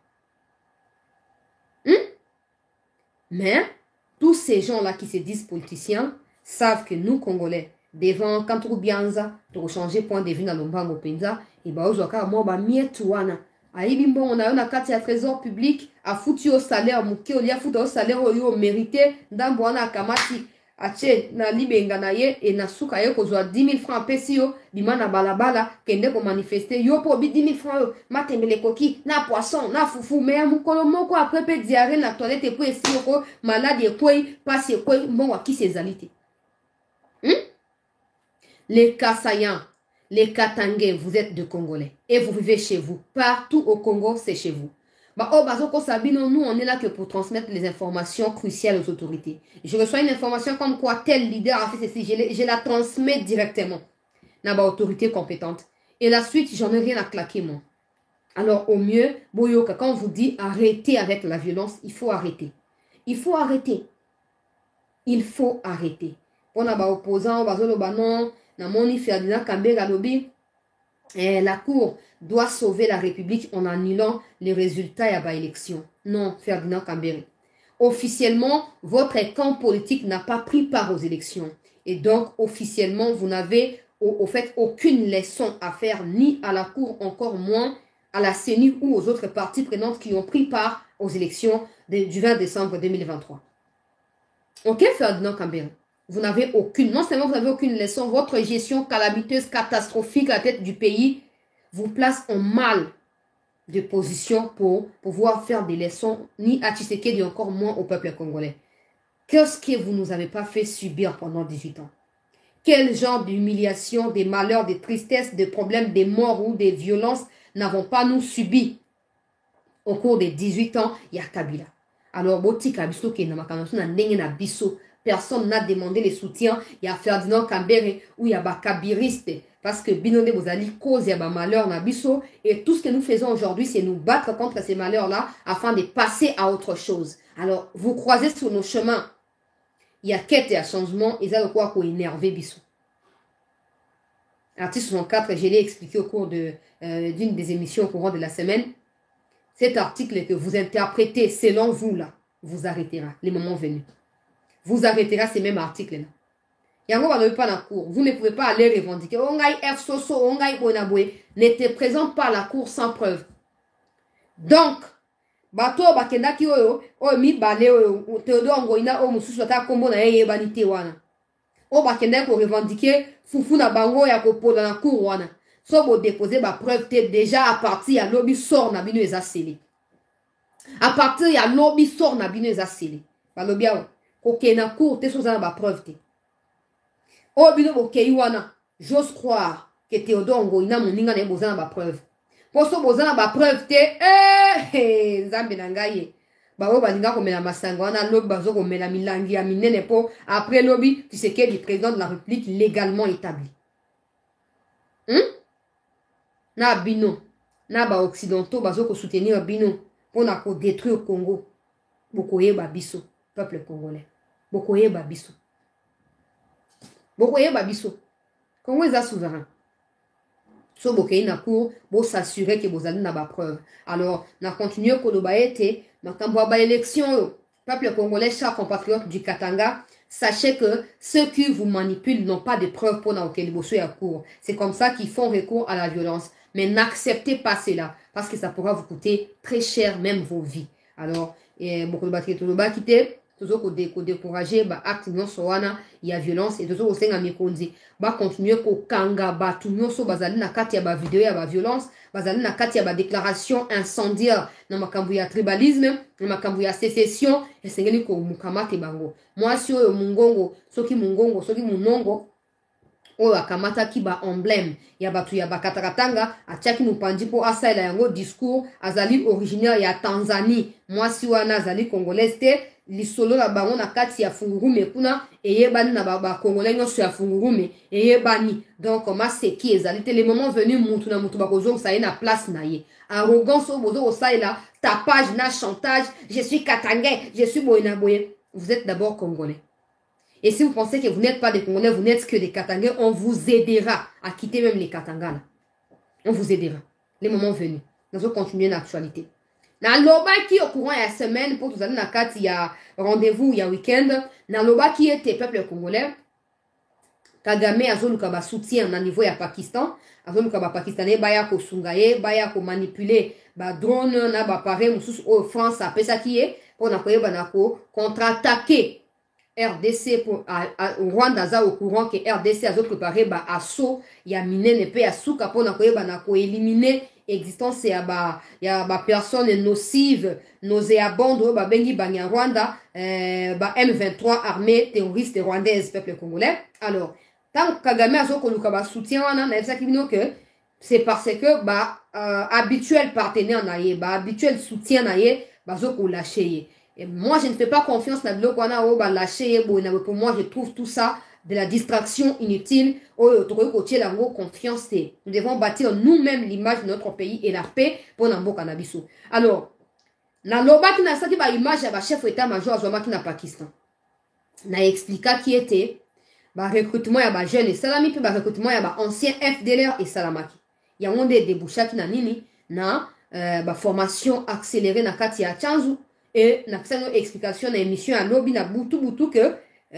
Speaker 1: Mais tous ces gens-là qui se disent politiciens savent que nous, Congolais, devant Kantourou Bianza, pour changer point de vue dans l'Ombango Penza, et bah, aujourd'hui, moi, bah, mietouana. Aïbimbo, on a un quartier à trésor public, a foutu au salaire, mouké, au lia foutu au salaire, au mérité, d'amboana kamati, ache, na libenga na ye, et na souka ye, kozwa 10 000 francs pesio, bima na balabala, kende ko manifester, yo po bi 10 000 francs yo, matembele koki, na poisson, na foufou, mais moukolo moko après pe diarrhée na toilette, et puis esi yoko, malade et quoi, passe et quoi, bon, à qui ses alités. Les Kassayans, les Katangais, vous êtes de Congolais et vous vivez chez vous. Partout au Congo, c'est chez vous. Bah, oh, Bazoko Sabino, nous, on est là que pour transmettre les informations cruciales aux autorités. Je reçois une information comme quoi tel leader a fait ceci, je la transmets directement dans l'autorité compétente. Et la suite, j'en ai rien à claquer, moi. Alors, au mieux, Boyoka, quand on vous dit arrêtez avec la violence, il faut arrêter. Il faut arrêter. Il faut arrêter. On a des opposants, non. La Cour doit sauver la République en annulant les résultats à l'élection. Non, Ferdinand Kambere. Officiellement, votre camp politique n'a pas pris part aux élections. Et donc, officiellement, vous n'avez au fait aucune leçon à faire, ni à la Cour, encore moins à la CENI ou aux autres parties prenantes qui ont pris part aux élections du 20 décembre 2023. Ok, Ferdinand Kambere? Vous n'avez aucune, non seulement vous n'avez aucune leçon, votre gestion calamiteuse, catastrophique à la tête du pays vous place en mal de position pour pouvoir faire des leçons, ni à Tshisekedi, ni encore moins au peuple congolais. Qu'est-ce que vous ne nous avez pas fait subir pendant 18 ans? Quel genre d'humiliation, des malheurs, des tristesses, des problèmes, des morts ou des violences n'avons pas nous subi au cours des 18 ans, il y a Kabila. Alors, Boti Kabiso qui est dans ma canation, na biso. Personne n'a demandé les soutiens. Il y a Ferdinand Kambere ou il y a Bakabiriste. Parce que Binone Bozali cause il y a malheur na biso. Et tout ce que nous faisons aujourd'hui, c'est nous battre contre ces malheurs-là afin de passer à autre chose. Alors, vous croisez sur nos chemins. Il y a quête et à changement. Et ça, quoi qu'on énerve biso. Article 64, je l'ai expliqué au cours d'une des émissions au courant de la semaine. Cet article que vous interprétez selon vous là. vous arrêtera, les moments venus. Vous arrêtera ces mêmes articles-là. Vous ne pouvez pas aller revendiquer. N'était présent pas à la cour sans preuve. Donc, bato bakendaki oyo mi bale oyo Théodore Ngoina o mususu ata kombo na ye banite wana. O bakendaki ko revendiquer fufu na bango ya kopola na cour wana. So bo déposer ba preuve te déjà à partir ya lobby sort na bino eza scellé. À partir ya lobby sort na bino eza scellé. Ba lobby a ko ke na cour te so za na ba preuve te. O bino bo ke wana, j'ose croire que Théodore Ngoina moninga na boza na ba preuve. Poso bozana ba preuve te nzambe na ngai bao balinga komela masango wana lobi bazo komela milangi ya minene po après lobi tu sais que du président de la République légalement établi. Na bino na ba occidentaux bazo ko soutenir bino pour na ko détruire Congo. Bokoye ba biso peuple congolais. Bokoye ba biso. Bokoye ba biso. Congo est souverain. So bokei na cour, bo s'assurer que vous allez na ba preuve. Alors, na continuer koloba ete, makambo ba élection, peuple congolais, chers compatriotes du Katanga, sachez que ceux qui vous manipulent n'ont pas de preuves pour na auquel bosso ya cour. C'est comme ça qu'ils font recours à la violence. Mais n'acceptez pas cela, parce que ça pourra vous coûter très cher, même vos vies. Alors, beaucoup de batteries toloba quitter. Toujours qu'on décourager ba acte non soana il y a violence et toujours au sein à mikondi ba continuer ko kanga ba tout non so bazali na kati ya ba vidéo ya ba violence bazali na kati ya ba déclaration incendiaire na makambu ya tribalisme na makambu ya sécession et sengeli ko mukamate bango moi si oyo mungongo soki munongo oyo akamata ki ba emblème ya batu ya bakatakatanga atiaki mupandi po asaela yango discours azali originaire ya Tanzanie moi si wana azali congolaise te lisolo la bango na kati ya fungurume kuna eyebani na ba congolais nyonso ya fungurume eyebani donc ma seki ezali te les moments venus mutu na mutu bakozong sa ye na place na ye arrogance obozo osaila tapage na chantage je suis katangais je suis boyena boye vous êtes d'abord congolais et si vous pensez que vous n'êtes pas des congolais vous n'êtes que des katangais on vous aidera à quitter même les katangas là. On vous aidera les moments venus nous allons continuer l'actualité. Na loba qui au courant ya semaine pour tout ça na kati ya rendez-vous ya week-end na loba qui était peuple congolais Kagame azoluka ba soutien na niveau ya Pakistan azoluka ba pakistanais baya ko sungaye baya ko manipuler ba drone na ba pare mususu au France a pesa qui est pour na koyeba na ko contre-attaquer RDC pour Rwanda za au courant que RDC a préparé ba assaut ya minene pe ya suka pour na koyeba na ko éliminer existence ya ba personne nocive nauséabonde ba bengi banya Rwanda ba M23 armée terroriste rwandaise peuple congolais. Alors tant Kagame azokoluka ba soutien wana na ça kibino que c'est parce que ba habituel partenaire na ye ba habituel soutien na ye bazoko lâcher. Et moi je ne fais pas confiance na biloko wana o ba lâcher pour moi je trouve tout ça de la distraction inutile. Confiance. Nous devons bâtir nous-mêmes l'image de notre pays et la paix pour Nambo Kanabiso. Alors, na loba qui n'a pas ba image ya ba chef état-major azoma ki na Pakistan. Na expliqué qui était ba recrutement ya ba jeune et salami puis ba recrutement ya ba ancien FDLR et salamaki. Ya onde déboucha ki na nini na ba formation accélérée na kati ya Chanzu et na kisano explication na émission ya lobby na butu que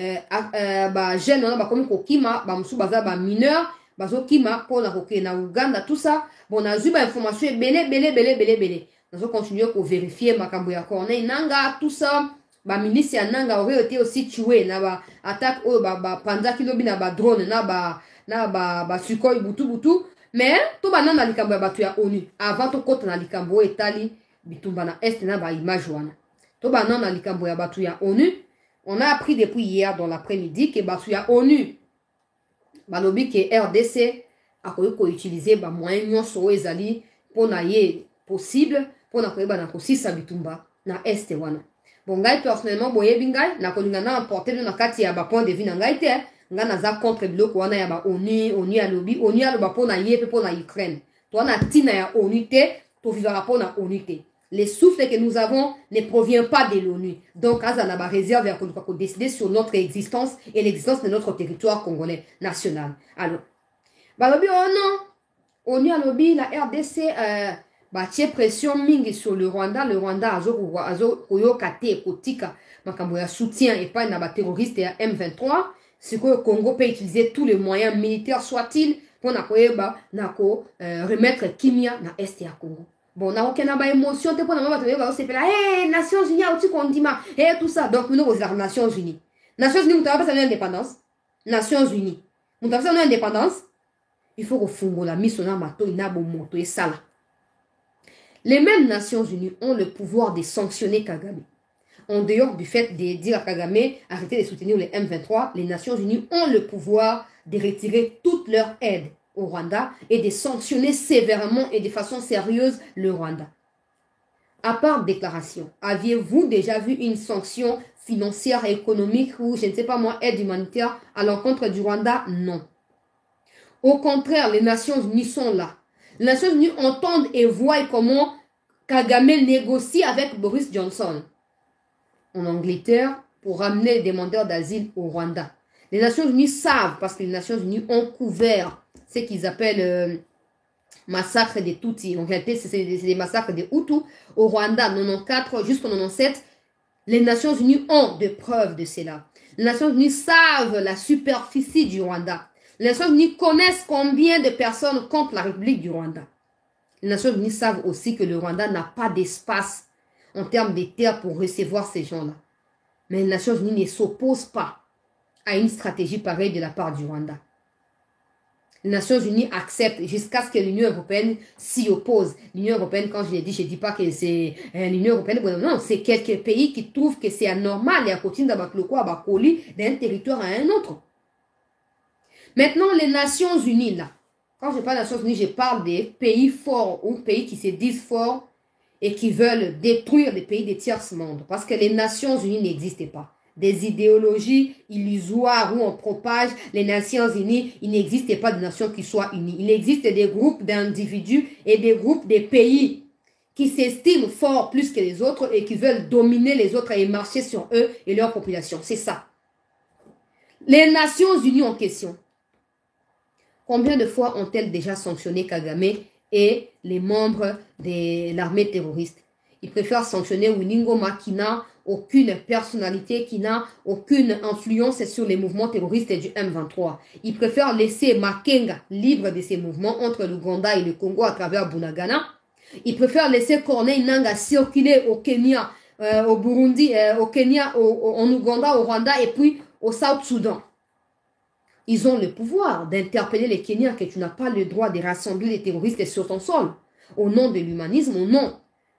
Speaker 1: ba jeune on ba comme kokima ba musu baza ba mineur bazo kima pour na koke na Uganda tout ça bon na zuba information belé nous continuer pour vérifier makambo ya Corneille Nanga tout ça ba milice ya Nanga aurait été aussi tué na ba attaque o ba panda kilobi na ba drone na ba Sukhoi butu mais to bana na likambo ya batu ya ONU avant to kota na likambo etali bitumba na est na ba image wana to bana na likambo ya batu ya ONU. On a appris depuis hier dans l'après-midi que Basuya ONU, balobi que RDC a utilisé ba moyen nyonso ezali pour na ye possible pour na koyeba na kosisa bitumba na est wana. Bon ngai personnellement boyebi ngai na kolinga na emporter na kati ya ba point de vue na ngai te nga na za contre biloko wana ya ba ONU ya lobby ONU ya loba pour na ye pe pour na Ukraine. To na tina ya ONU te to vivra pour na ONU te. Les souffles que nous avons ne proviennent pas de l'ONU. Donc, à la réserve, on doit décider sur notre existence et l'existence de notre territoire congolais national. Alors, bah, lobby, oh non, ONU a lobby, la RDC, bah tiens pression mingi sur le Rwanda azo koyokate kotika makambo ya soutien et pas na terroriste ya M23, c'est que le Congo peut utiliser tous les moyens militaires soit-il pour na koyeba na ko remettre kimia na est ya Congo. Bon, na aucun ba émotion te pour na ba te se fait là Nations Unies au condiment et tout ça. Donc nous aux Nations Unies. Nations Unies mutaba sa indépendance. Nations Unies. Mutaba sa indépendance. Il faut refungo la mission na mato inabo moto et ça là. Les mêmes Nations Unies ont le pouvoir de sanctionner Kagame. En dehors du fait de dire à Kagame arrêtez de soutenir les M23, les Nations Unies ont le pouvoir de retirer toute leur aide au Rwanda et de sanctionner sévèrement et de façon sérieuse le Rwanda. À part déclaration, aviez-vous déjà vu une sanction financière et économique ou, je ne sais pas moi, aide humanitaire à l'encontre du Rwanda? Non. Au contraire, les Nations Unies sont là. Les Nations Unies entendent et voient comment Kagame négocie avec Boris Johnson en Angleterre pour ramener les demandeurs d'asile au Rwanda. Les Nations Unies savent, parce que les Nations Unies ont couvert ce qu'ils appellent massacre des Tutsis. En réalité, c'est des massacres des Hutus au Rwanda, 94 jusqu'en 97. Les Nations Unies ont des preuves de cela. Les Nations Unies savent la superficie du Rwanda. Les Nations Unies connaissent combien de personnes contre la République du Rwanda. Les Nations Unies savent aussi que le Rwanda n'a pas d'espace en termes de terre pour recevoir ces gens-là. Mais les Nations Unies ne s'opposent pas à une stratégie pareille de la part du Rwanda. Les Nations Unies acceptent jusqu'à ce que l'Union européenne s'y oppose. L'Union européenne, quand je l'ai dit, je ne dis pas que c'est l'Union européenne. Non, c'est quelques pays qui trouvent que c'est anormal et à côté d'un territoire à un autre. Maintenant, les Nations Unies, là, quand je parle des Nations Unies, je parle des pays forts ou pays qui se disent forts et qui veulent détruire les pays des tiers-mondes. Parce que les Nations Unies n'existent pas. Des idéologies illusoires où on propage les Nations Unies, il n'existe pas de nations qui soient unies. Il existe des groupes d'individus et des groupes de pays qui s'estiment forts plus que les autres et qui veulent dominer les autres et marcher sur eux et leur population. C'est ça. Les Nations Unies en question. Combien de fois ont-elles déjà sanctionné Kagame et les membres de l'armée terroriste? Ils préfèrent sanctionner Winingoma qui n'a aucune personnalité, qui n'a aucune influence sur les mouvements terroristes du M23. Ils préfèrent laisser Makenga libre de ses mouvements entre l'Ouganda et le Congo à travers Bunagana. Ils préfèrent laisser Corneille Nangaa circuler au Kenya, au Burundi, au Kenya, en Ouganda, au Rwanda et puis au South-Soudan. Ils ont le pouvoir d'interpeller les Kenyans que tu n'as pas le droit de rassembler les terroristes sur ton sol. Au nom de l'humanisme, au nom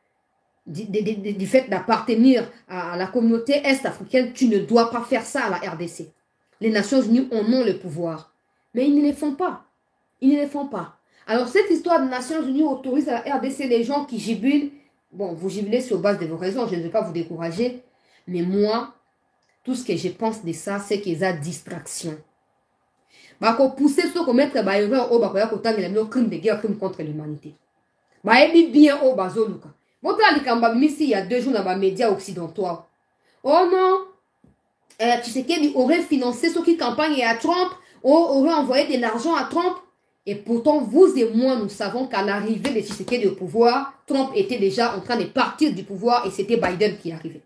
Speaker 1: du fait d'appartenir à la communauté est-africaine, tu ne dois pas faire ça à la RDC. Les Nations Unies en ont le pouvoir. Mais ils ne le font pas. Ils ne le font pas. Alors cette histoire des Nations Unies autorise à la RDC les gens qui jubilent. Bon, vous jubilez sur base de vos raisons, je ne vais pas vous décourager. Mais moi, tout ce que je pense de ça, c'est qu'ils ont distraction. Bako pousser ceux qui mettent ba erreur au bakoya kotanga le crime de guerre, crime contre l'humanité. Ba ebi bien au bazoluka. Votre alikamba misi il y a 2 jours dans les médias occidentaux. Oh non, Tshisekedi aurait financé ceux qui campagnent à Trump, aurait envoyé de l'argent à Trump. Et pourtant, vous et moi, nous savons qu'à l'arrivée de Tshisekedi au pouvoir, Trump était déjà en train de partir du pouvoir et c'était Biden qui arrivait.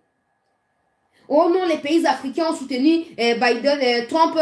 Speaker 1: Oh non, les pays africains ont soutenu Biden, Trump,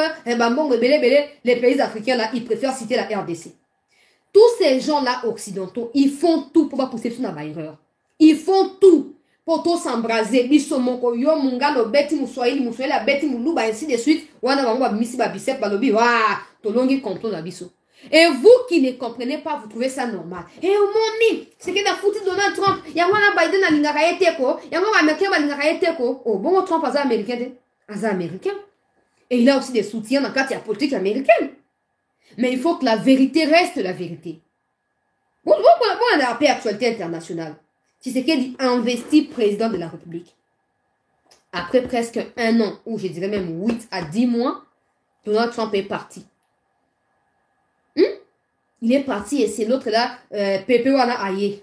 Speaker 1: les pays africains là, ils préfèrent citer la RDC. Tous ces gens-là occidentaux, ils font tout pour pas pousser sur la erreur. Ils font tout pour tout s'embraser. Bisomoko yo mungalo beti muswahili la beti muluba ainsi de suite. Wana wango misi ba bicep balobi wa tolongi complot la biso. Et vous qui ne comprenez pas, vous trouvez ça normal. Et au moni, c'est que dans foutu Donald Trump, il y a un Biden à l'ingaraïteko, il y a un Américain à l'ingaraïteko. Oh bon, Trump est américain, américain. Et il a aussi des soutiens dans la politique américaine. Mais il faut que la vérité reste la vérité. Bon, on a la paix actualité internationale. Tshisekedi investi président de la République. Après presque 1 an, ou je dirais même 8 à 10 mois, Donald Trump est parti. Il est parti et c'est l'autre là, Pepe Wana Aye.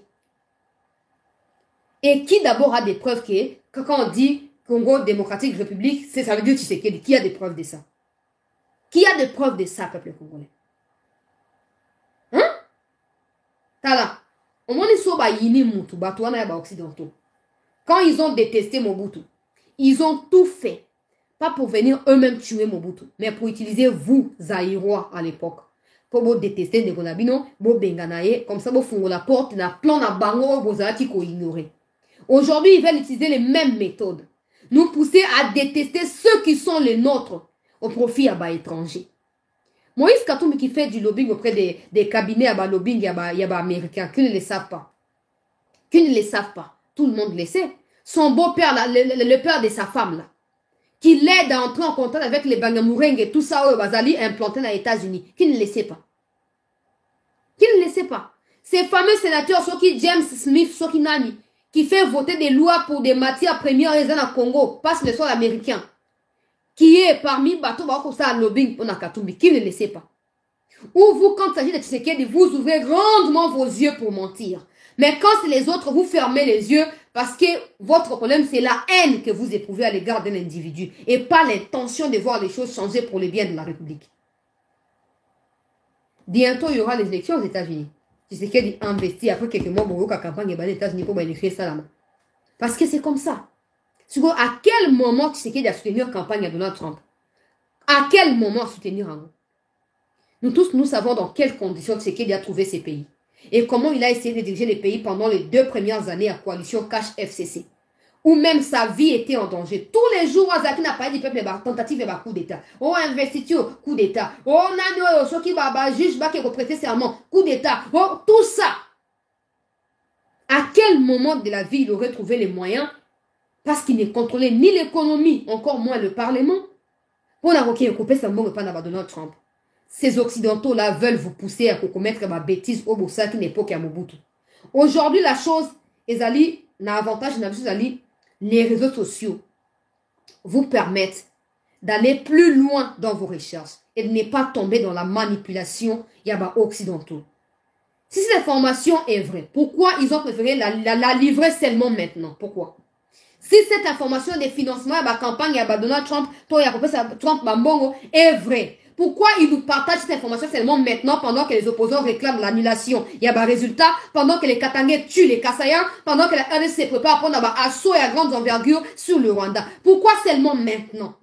Speaker 1: Et qui d'abord a des preuves que quand on dit Congo démocratique république, ça veut dire Tshisekedi. Qui a des preuves de ça? Qui a des preuves de ça, peuple congolais? Hein? Tala. Au moins, ils sont yini Moutou, Batouana et occidentaux. Quand ils ont détesté Mobutu, ils ont tout fait. Pas pour venir eux-mêmes tuer Mobutu, mais pour utiliser vous, Zaïrois, à l'époque. Pour vous détester de Gonabino, vous benganaye, comme ça vous fungez la porte, na plan na bango, vous allez ignorer. Aujourd'hui, ils veulent utiliser les mêmes méthodes. Nous pousser à détester ceux qui sont les nôtres au profit à bas étrangers. Moïse Katumbi qui fait du lobbying auprès des cabinets à bas lobbying américains, qui ne les savent pas. Qui ne les savent pas. Tout le monde le sait. Son beau-père, le père de sa femme, là, qui l'aide à entrer en contact avec les Banyamureng et tout ça, Bazali implanté dans les États-Unis. Qui ne le sait pas. Qui ne le sait pas. Ces fameux sénateurs, Soki James Smith, Soki Nani, qui fait voter des lois pour des matières premières raisonnables au Congo, passe le sol américain, qui est parmi Bateau Bakosa lobbying pour Nakatumbi, qui ne le sait pas. Ou vous, quand il s'agit de Tshisekedi, vous ouvrez grandement vos yeux pour mentir. Mais quand c'est les autres, vous fermez les yeux parce que votre problème, c'est la haine que vous éprouvez à l'égard d'un individu et pas l'intention de voir les choses changer pour le bien de la République. Bientôt, il y aura les élections aux États-Unis. Tshisekedi investit après quelques mois pour la campagne aux États-Unis pour bénéficier ça là. Parce que c'est comme ça. À quel moment Tshisekedi a soutenu la campagne à Donald Trump? À quel moment soutenir un mot? Nous tous, nous savons dans quelles conditions Tshisekedi a trouvé ces pays. Et comment il a essayé de diriger les pays pendant les 2 premières années à coalition Cash FCC. Où même sa vie était en danger. Tous les jours, Azaki n'a pas dit peuple, tentative et coup d'État. Oh, investiture, coup d'État. Oh, nano, Soki Baba, juge, qui reprêté serment, coup d'État. Oh, tout ça. À quel moment de la vie il aurait trouvé les moyens? Parce qu'il ne contrôlait ni l'économie, encore moins le Parlement. On a coupé sa mort pas Donald Trump. Ces Occidentaux-là veulent vous pousser à commettre ma bêtise au Bossa qui n'est pas qu'à Mobutu. Aujourd'hui, la chose, Ezali, n'a avantage, les réseaux sociaux vous permettent d'aller plus loin dans vos recherches et de ne pas tomber dans la manipulation occidentaux. Si cette information est vraie, pourquoi ils ont préféré la livrer seulement maintenant? Pourquoi? Si cette information des financements à la campagne à Donald Trump, Trump est vraie, pourquoi ils nous partagent cette information seulement maintenant pendant que les opposants réclament l'annulation? Il y a un résultat, pendant que les Katangais tuent les Kassayans, pendant que la RDC se prépare à prendre un assaut et à grande envergure sur le Rwanda. Pourquoi seulement maintenant?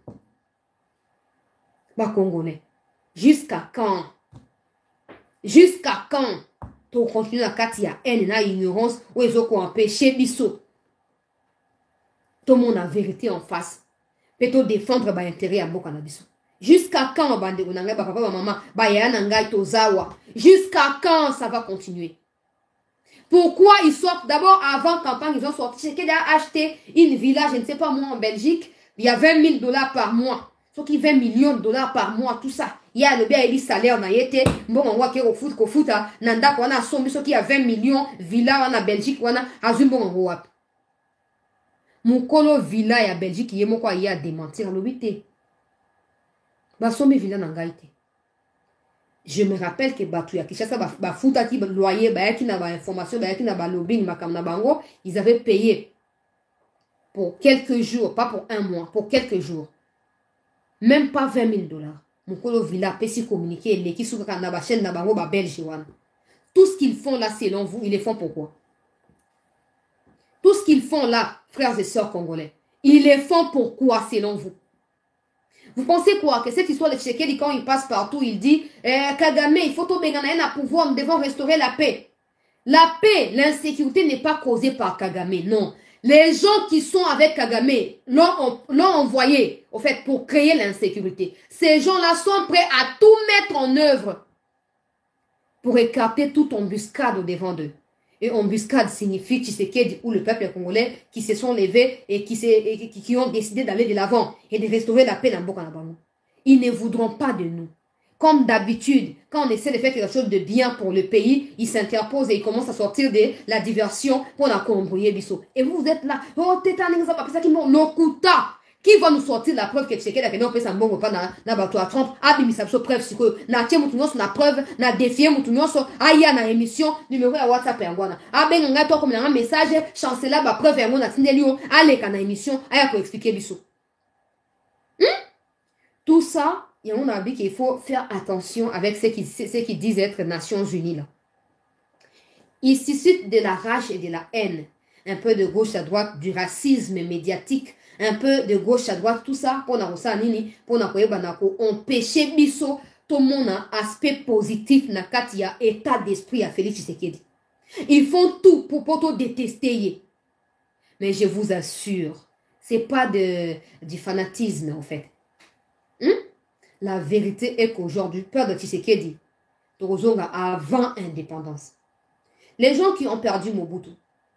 Speaker 1: Congolais, jusqu'à quand? Jusqu'à quand? Tu continues à Katia haine et ignorance ou ils ont empêché Bissot. Tout le monde a vérité en face. Peut-on défendre l'intérêt à Bokanabiso? Jusqu'à quand, papa, maman, jusqu'à quand ça va continuer? Pourquoi ils sortent? D'abord, avant campagne, ils ont sorti. Quelqu'un a acheté une villa, je ne sais pas moi, en Belgique. Il y a 20 000 $ par mois. Sauf qu'il y a 20 millions de dollars par mois, tout ça. Il y a le bien et le salaire, bon, on voit qu'il y a au foot, nanda, on a sombi, il y a 20 millions, villa, en Belgique, on a azum, bon, on voit. Mukolo villa ya Belgique yé moko ya démentir l'obité. Basomé villa nangaïté. Je me rappelle que Batouya Kishasa ba fouta ki loyer ba qui n'a ba information ba qui n'a ba lobbying makam na bango, ils avaient payé pour quelques jours, pas pour un mois, pour quelques jours. Même pas 20 000 $. Mukolo villa peut s'y communiquer les qui sont na ba chaîne na bango ba belge wana. Tout ce qu'ils font là selon vous, ils le font pourquoi? Tout ce qu'ils font là, frères et sœurs congolais, ils le font pourquoi selon vous? Vous pensez quoi? Que cette histoire de Tshisekedi, quand il passe partout, il dit Kagame, il faut tout béganer à pouvoir, nous devons restaurer la paix. La paix, l'insécurité n'est pas causée par Kagame, non. Les gens qui sont avec Kagame l'ont envoyé, au fait, pour créer l'insécurité. Ces gens-là sont prêts à tout mettre en œuvre pour écarter toute embuscade au devant d'eux. Et embuscade signifie Tshisekedi ou le peuple congolais qui se sont levés et qui ont décidé d'aller de l'avant et de restaurer la paix dans Bokanabango. Ils ne voudront pas de nous. Comme d'habitude, quand on essaie de faire quelque chose de bien pour le pays, ils s'interposent et ils commencent à sortir de la diversion pour la combrouiller Bissot. Et vous êtes là, oh, t'es un exemple, c'est ça qui m'ont l'okuta. Qui va nous sortir la preuve que Tshisekedi a fait non, ça m'ont pas na bateau à Trump, a mis sa preuve sur que na tient moutounion sur la preuve, na défié moutounion sur aya na émission numéro à WhatsApp et ngwana. A ben nga to comme un message, chancela ba preuve et ngwana tindelio, allez kana émission, aya ko expliquer biso. Tout ça, il y a on a dit qu'il faut faire attention avec ceux qui disent être Nations Unies là. Il suscite de la rage et de la haine. Un peu de gauche à droite, du racisme médiatique. Un peu de gauche à droite, tout ça. Pour empêcher biso. Tout le monde a aspect positif. Nakatia, état d'esprit à Félix Tshisekedi. Ils font tout pour te détester. Mais je vous assure, c'est pas du fanatisme en fait. La vérité est qu'aujourd'hui, peur de Tshisekedi, Torozonga avant indépendance. Les gens qui ont perdu Mobutu,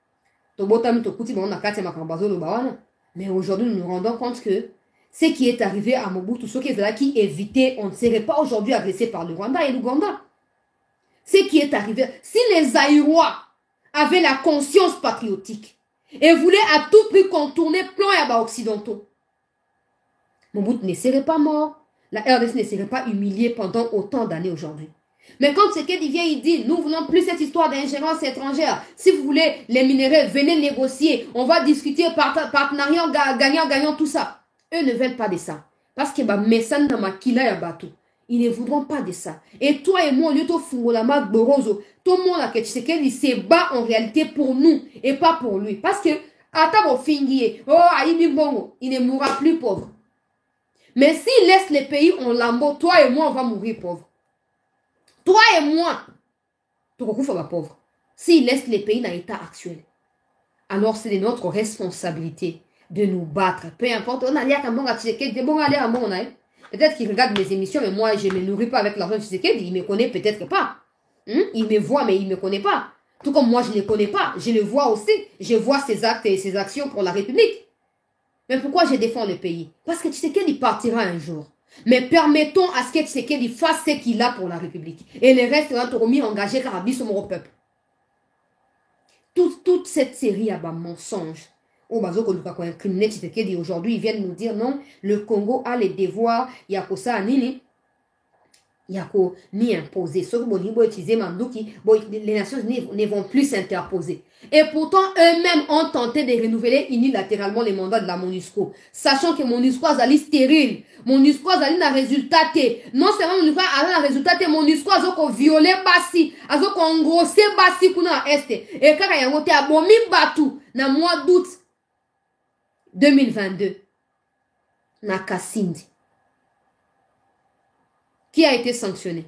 Speaker 1: mais aujourd'hui nous nous rendons compte que ce qui est arrivé à Mobutu, ce qui est là qui évitait, on ne serait pas aujourd'hui agressé par le Rwanda et l'Ouganda. Ce qui est arrivé, si les Aïrois avaient la conscience patriotique et voulaient à tout prix contourner plan Yaba occidentaux, Mobutu ne serait pas mort, la RDC ne serait pas humiliée pendant autant d'années aujourd'hui. Mais quand Tshisekedi vient, il dit, nous voulons plus cette histoire d'ingérence étrangère. Si vous voulez les minéraux, venez négocier. On va discuter partenariat gagnant-gagnant, tout ça. Eux ne veulent pas de ça. Parce que Messan Namakila Yabatou. Ils ne voudront pas de ça. Et toi et moi, Lyoto Fungolama Borozo, tout le monde a que Tshisekedi se bat en réalité pour nous et pas pour lui. Parce que, Atabo Fingiye, oh, Aïbi Bongo, il ne mourra plus pauvre. Mais s'il laisse les pays en lambeau, toi et moi, on va mourir pauvre. Toi et moi, tu recouvres pauvre. S'il laisse les pays dans l'état actuel, alors c'est de notre responsabilité de nous battre. Peu importe, on a l'air à mon peut-être qu'il regarde mes émissions, mais moi, je ne me nourris pas avec l'argent de Tshisekedi. Il ne me connaît peut-être pas. Il me voit, mais il ne me connaît pas. Tout comme moi, je ne le connais pas. Je le vois aussi. Je vois ses actes et ses actions pour la République. Mais pourquoi je défends le pays? Parce que Tshisekedi partira un jour. Mais permettons à ce que Tshisekedi fasse ce qu'il a pour la République. Et les restes seront remis engagés car à au peuple. Toute cette série a un mensonge. Aujourd'hui, ils viennent nous dire non, le Congo a les devoirs, il y a ça à Nini. Il y a ni imposer. Les Nations Unies ne vont plus s'interposer. Et pourtant, eux-mêmes ont tenté de renouveler unilatéralement les mandats de la MONUSCO. Sachant que MONUSCO a été stérile. MONUSCO a été résultat. Non seulement MONUSCO a été résultat, MONUSCO a violé Bassi. A engrossé Bassi kuna Est. Et quand il y a été abomi Batou, dans le mois d'août 2022, na Kassindi. Qui a été sanctionné?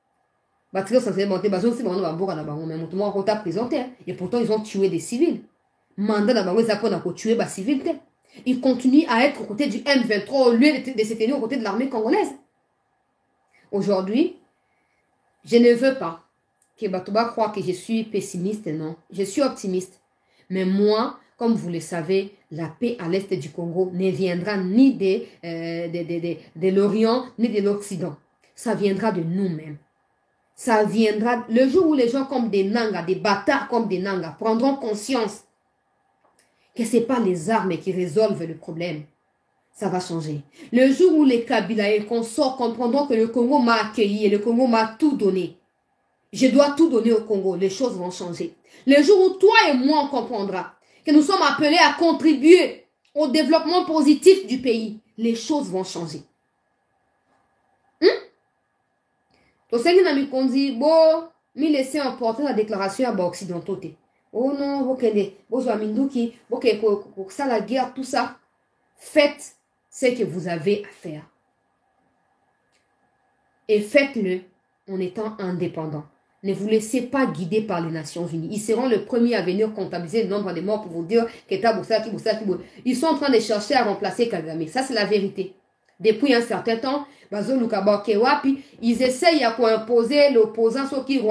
Speaker 1: Et pourtant, ils ont tué des civils. Ils continuent à être aux côtés du M23 au lieu de se tenir aux côtés de l'armée congolaise. Aujourd'hui, je ne veux pas que Batouba croie que je suis pessimiste, non. Je suis optimiste. Mais moi, comme vous le savez, la paix à l'est du Congo ne viendra ni de l'Orient, ni de l'Occident. Ça viendra de nous-mêmes. Ça viendra le jour où les gens comme des Nangas, des bâtards comme des Nangas, prendront conscience que ce n'est pas les armes qui résolvent le problème. Ça va changer. Le jour où les Kabila et consorts comprendront que le Congo m'a accueilli et le Congo m'a tout donné. Je dois tout donner au Congo. Les choses vont changer. Le jour où toi et moi on comprendra que nous sommes appelés à contribuer au développement positif du pays, les choses vont changer. Mi laisser emporter la déclaration à occidentaux. Oh non, ça la guerre, tout ça. Faites ce que vous avez à faire. Et faites-le en étant indépendant. Ne vous laissez pas guider par les Nations Unies. Ils seront les premiers à venir comptabiliser le nombre de morts pour vous dire que ils sont en train de chercher à remplacer Kagame. Ça, c'est la vérité. Depuis un certain temps, ils essayent à imposer l'opposant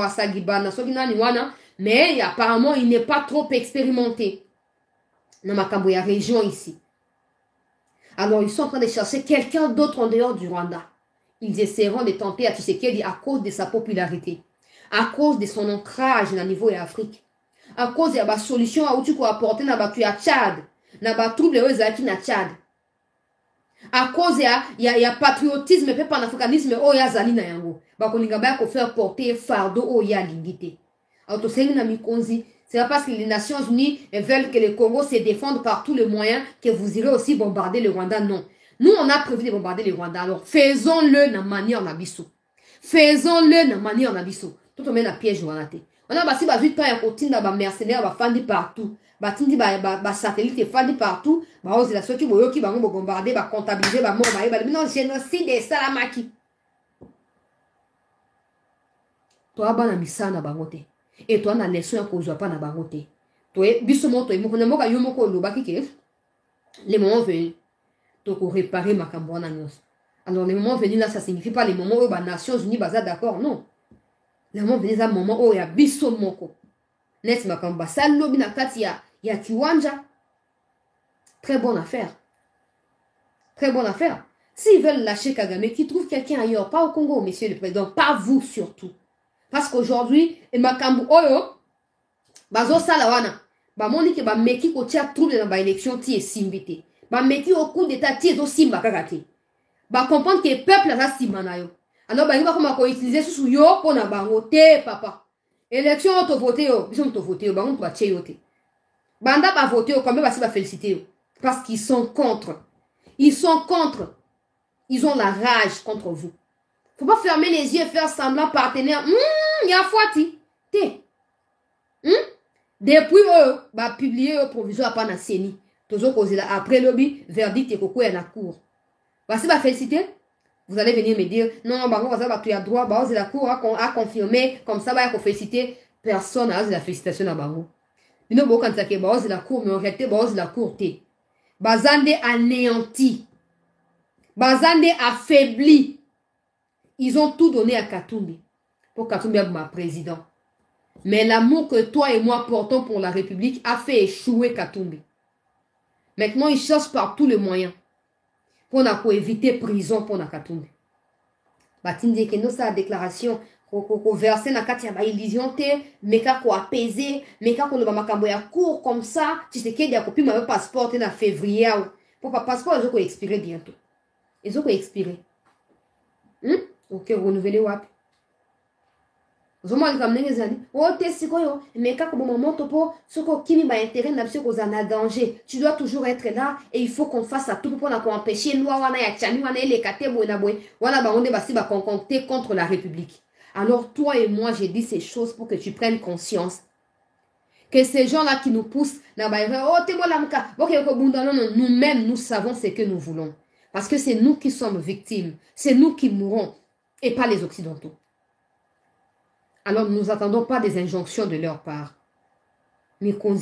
Speaker 1: mais apparemment il n'est pas trop expérimenté dans ma région ici. Alors ils sont en train de chercher quelqu'un d'autre en dehors du Rwanda. Ils essaieront de tenter à Tshisekedi à cause de sa popularité, à cause de son ancrage dans le niveau de l'Afrique, à cause de la solution à où tu peux apporter dans le Tchad, dans le trouble de Tchad. À cause il y a patriotisme et panafricanisme oh ya zali na yango bakolinga ba ko faire porter fardeau oh ya lingité autosengi na mikonzi. C'est pas parce que les Nations Unies veulent que le Congo se défende par tous les moyens que vous irez aussi bombarder le Rwanda. Non, nous on a prévu de bombarder le Rwanda, alors faisons-le na manière nabiso, faisons-le na manière nabiso. Tout on met la piège Rwanda. On a basi bazuit pas un côté dans ba mercenaire ba fandi partout. Ba tindi ba satellite fandi partout. Ba ose la soki boyo ki ba ngo bombarder ba comptabiliser ba mort ba non génocide et salamaki. Toi bana misana bangote. Et toi na leçon ya kozwa pa na bangote. Toi biso moto mo na moka yo moko lo ba kike. Les moments venus. Donc réparer ma cambouana nyos. Alors les moments venus là ça signifie pas les moments où les Nations Unies baza d'accord non. Les moments venus à un moment où il y a biso moko. Net makamba salobi na kati ya kiwanja. Très bonne affaire. Très bonne affaire. S'ils veulent lâcher Kagame, qu'ils trouvent quelqu'un ailleurs, pas au Congo, monsieur le président, pas vous surtout. Parce qu'aujourd'hui, et makambu oyo bazo salawana. Ba moni ke ba meki ko tia trouble dans ba élection ti esimbité. Ba meki au coup d'état ti ezo simba kakate. Ba comprendre que le peuple a simba na yo. Alors ba ngi ko utiliser sous yo pour na bango te papa. Élection auto voter yo, biso to voter yo, bango ba tie yo te. Banda ba voter yo comme ba si ba féliciter yo parce qu'ils sont contre. Ils sont contre. Ils ont la rage contre vous. Faut pas fermer les yeux et faire semblant partenaire. Y a fouati. Te. Depuis bah publier provisoire par na CENI. Toujours causé là après lobby verdict et coco et la cour. Bah si bah féliciter, vous allez venir me dire non bah on va tu as droit bah la cour a confirmé comme ça bah féliciter personne a la félicitation à bango. Bino bo quand ça que bah la cour mais en réalité bah la cour te. Bazande anéanti. Bazande affaibli. Ils ont tout donné à Katumbi. Pour Katumbi être ma président. Mais l'amour que toi et moi portons pour la République a fait échouer Katumbi. Maintenant, ils cherchent par tous les moyens pour éviter prison pour Katumbi. Batindi que nous sa déclaration ko verser na kati ya ba illusion te, meka ko apaiser, meka ko lo makambo ya court comme ça, tu sais que dia copie ma passeport na février pour pas passeport ils ont expirer bientôt. Ils ont expirer. OK, renouveler wapi. Zoma comme ngezali. O te sikoyo, meka ko moment topo, soko kimi ba intérêt na biso ko zana danger. Tu dois toujours être là et il faut qu'on fasse à tout pour empêcher loi wana ya tchani wana ele kate boina boy. Wana ba onde basi ba concocter contre la République. Alors toi et moi, j'ai dit ces choses pour que tu prennes conscience. Que ces gens-là qui nous poussent, nous-mêmes, nous savons ce que nous voulons. Parce que c'est nous qui sommes victimes. C'est nous qui mourrons et pas les Occidentaux. Alors nous n'attendons pas des injonctions de leur part. Mais pour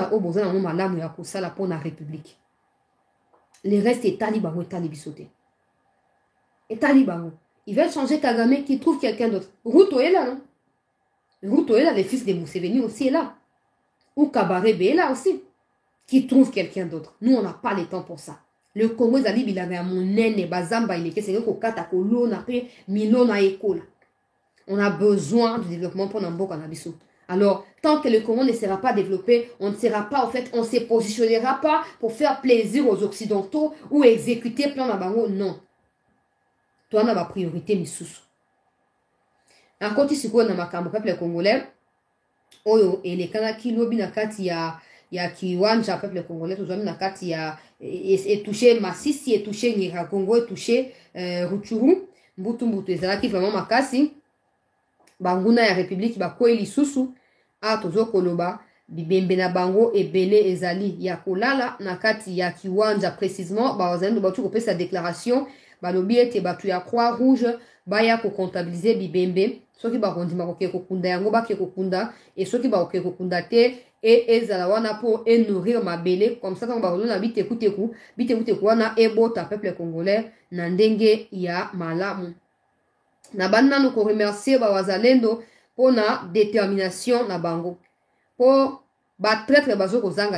Speaker 1: la République. Les restes est taliban et talibisoté. Et taliban. Ils veulent changer Kagame qui trouve quelqu'un d'autre. Ruto est là, non? Ruto est là, le fils de Museveni aussi est là. Ou Kabarebe est là aussi. Qui trouve quelqu'un d'autre. Nous, on n'a pas le temps pour ça. Le Congo, il avait mon nene, Bazamba, il est c'est que Kata Kolo, on a pris Milo na école. On a besoin du développement pour Nambo Kanabiso. Alors, tant que le Congo ne sera pas développé, on ne sera pas, en fait, on ne se positionnera pas pour faire plaisir aux Occidentaux ou exécuter plan Nabango. Non. Toi, on a ma priorité, Missous. Encore, si on a ma peuple congolais, oyo, et les Kanaki, lobi na kati ya Kiwanja, peuple congolais, tout na kati ya, et touché Massissi, et touché Nirakongo, et touché Rutshuru, Mbutu, et ça qui vraiment makasi, Banguna ya République, Bakoeli Susu, a tozo koloba, Bibembe na bango, et Bele Ezali, ya kolala, na kati ya Kiwanja, précisément, Bazan, Batu, kopé sa déclaration, balobi ete batu ya croix rouge baya ko comptabiliser bibembe soki ba kondima ko ke kokunda yango ba ke kokunda et soki ba ko kokunda te et ezala wana pour nourrir mabele comme ça quand ba na biteku wana ebota peuple congolais na ndenge ya malamu na banna no ko remercier ba wazalendo pona détermination na bango po ba traître bazoko zanga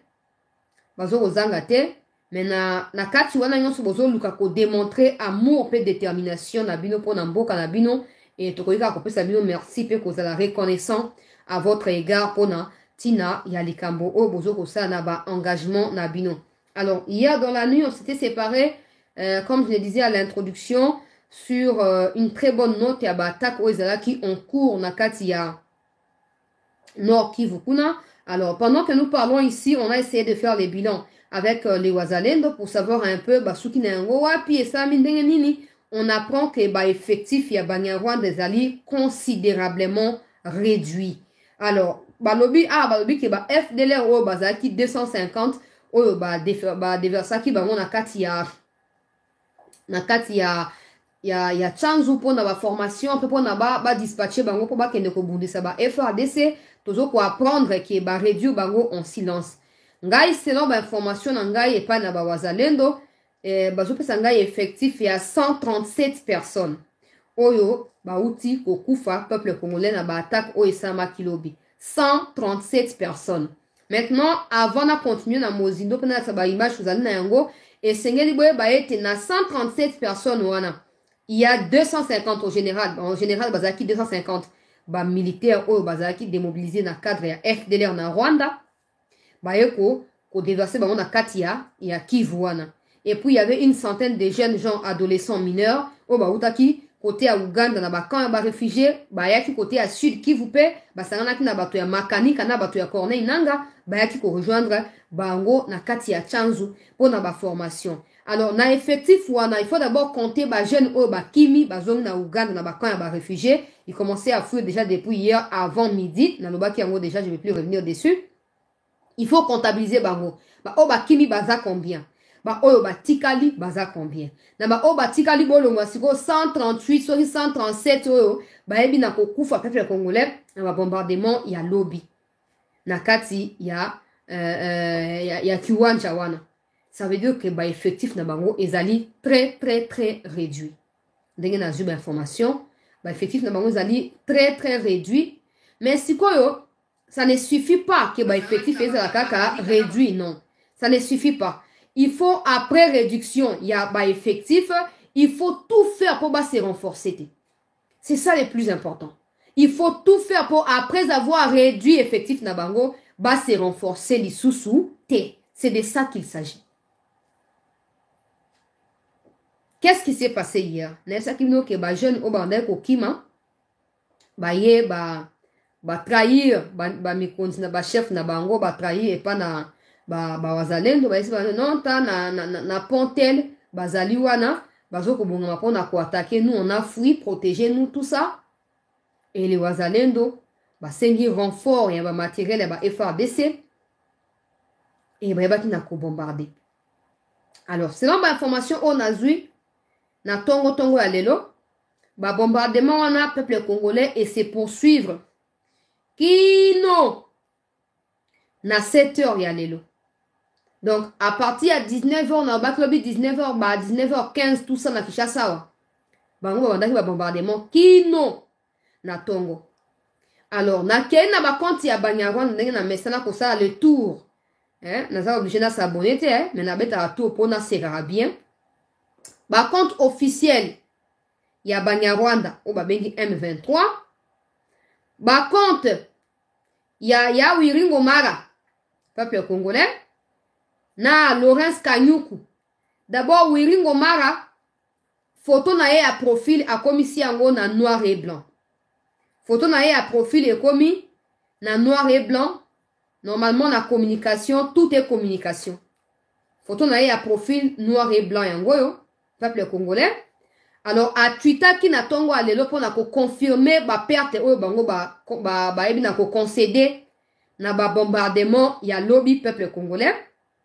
Speaker 1: te mais na kati wana nyonso bozo luka ko démontrer amour pe détermination na bino pour na mboka na bino et tokoyika ko pesa bino merci pe ko la reconnaissant à votre égard pour na tina ya likambo o bozo ko sa na ba engagement na bino. Alors hier dans la nuit on s'était séparés comme je le disais à l'introduction sur une très bonne note ya ba attaque o ezala qui en cours na kati ya Nord Kivu kuna. Alors pendant que nous parlons ici on a essayé de faire les bilans avec les Wazalendo pour savoir un peu on apprend que effectif ya Banyarwanda des alliés considérablement réduit. Alors, balobi ki ba FDLR o bazaki 250 oyo ba deversaki bango na kati ya chanzu po na ba formation po na ba dispatcher bango po ba kende ko bundisa ba FARDC tozo ko apprendre ki ba réduire bango en silence. Ngai selon ba information na ngai epa na ba wazalendo bazo pesa ngai effectif ya 137 personnes. Oyo bauti kokufa peuple congolais na ba attaque oyo esama kilobi. 137 personnes. Maintenant, avant de continuer dans Mozindo, pendant que ça image vous allez na yango et sengeli boye ba ete na 137 personnes wana. Il y a 250 au général. En général, bazaki 250 ba militaires ou bazaki démobilisés dans cadre ya FDLR na Rwanda. Ba yeko ko déverser ba na Katia ya Kivu wana. Et puis il y avait une centaine de jeunes gens adolescents mineurs au ba utaki côté à Ouganda na ba camp ba réfugiés ba yaki côté à sud Kivu pe ba sangana ki na bato ya Makani kana bato ya Corneille Nanga ba yaki ko rejoindre bango na kati ya Chanzu pour na ba formation. Alors na effectif wana il faut d'abord compter ba jeunes au ba kimi ba zone na Ouganda na ba camp ya ba réfugiés, ils commençaient à fuir déjà depuis hier avant midi na lobaki yango déjà je vais plus revenir dessus. Il faut comptabiliser bango. Ba o ba kimi baza combien? Ba oyo ba tikali baza combien? Na ba o ba tikali bolongwa siko 138 soit 137 oyo ba ebi na kokufa peuple congolais na ba bombardement ya lobby na kati ya kiwanja wana. Ça veut dire que ba effectif na bango ezali très réduit. Ndenge na zuba information ba effectif na bango ezali très réduit, mais sikoyo ça ne suffit pas que ba effectif ezala kaka réduit, non. Ça ne suffit pas. Il faut, après réduction, il y a bah, effectif, il faut tout faire pour bah, se renforcer. C'est ça le plus important. Il faut tout faire pour, après avoir réduit effectif Nabango, bah, se renforcer les sous-sous. C'est de ça qu'il s'agit. Qu'est-ce qui s'est passé hier? N'est-ce que bah, jeune au bandel au Kima, bah, yé, bah, trahir, bah, chef Nabango, bah, trahir et pas na. Wazalendo non ta na pontel bazali wana bazoko bonga pona ko attaquer, nous on a fui protéger nous tout ça, et les wazalendo sengi renfort ya ba matériel ya ba FARDC et ba ki na ko bombarder. Alors selon ba information on a vu na tongo ya lelo ba bombardement wana peuple congolais et se poursuivre kino na 7h ya lelo. Donc, à partir de 19h, on a backlobi 19h, 19h15, tout ça, na Kinshasa. Bango, on a bombardement. Kino na Tongo. Alors, na ken na ba compte ya Banyarwanda, ndenge na mesana ko ça le tour. Na za obligé na s'abonner, mais na beta à tour pour na serra bien. Ba compte officiel ya Banyarwanda, ou ba bengi M23. Ba compte ya Wiringo Mara, peuple congolais. Na Laurence Kanyuku. D'abord, Wiringo Mara, photo na ye à profil a commis si yango na noir et blanc. Photo na ye à profil est commis na noir et blanc. Normalement, la communication, tout est communication. Photo na ye à profil noir et blanc yango yo, peuple congolais. Alors, à Twitter qui na tongo a lelo pour na ko confirmer ba perte oyo bango ba ebi na ko concéder na ba bombardement ya lobby peuple congolais.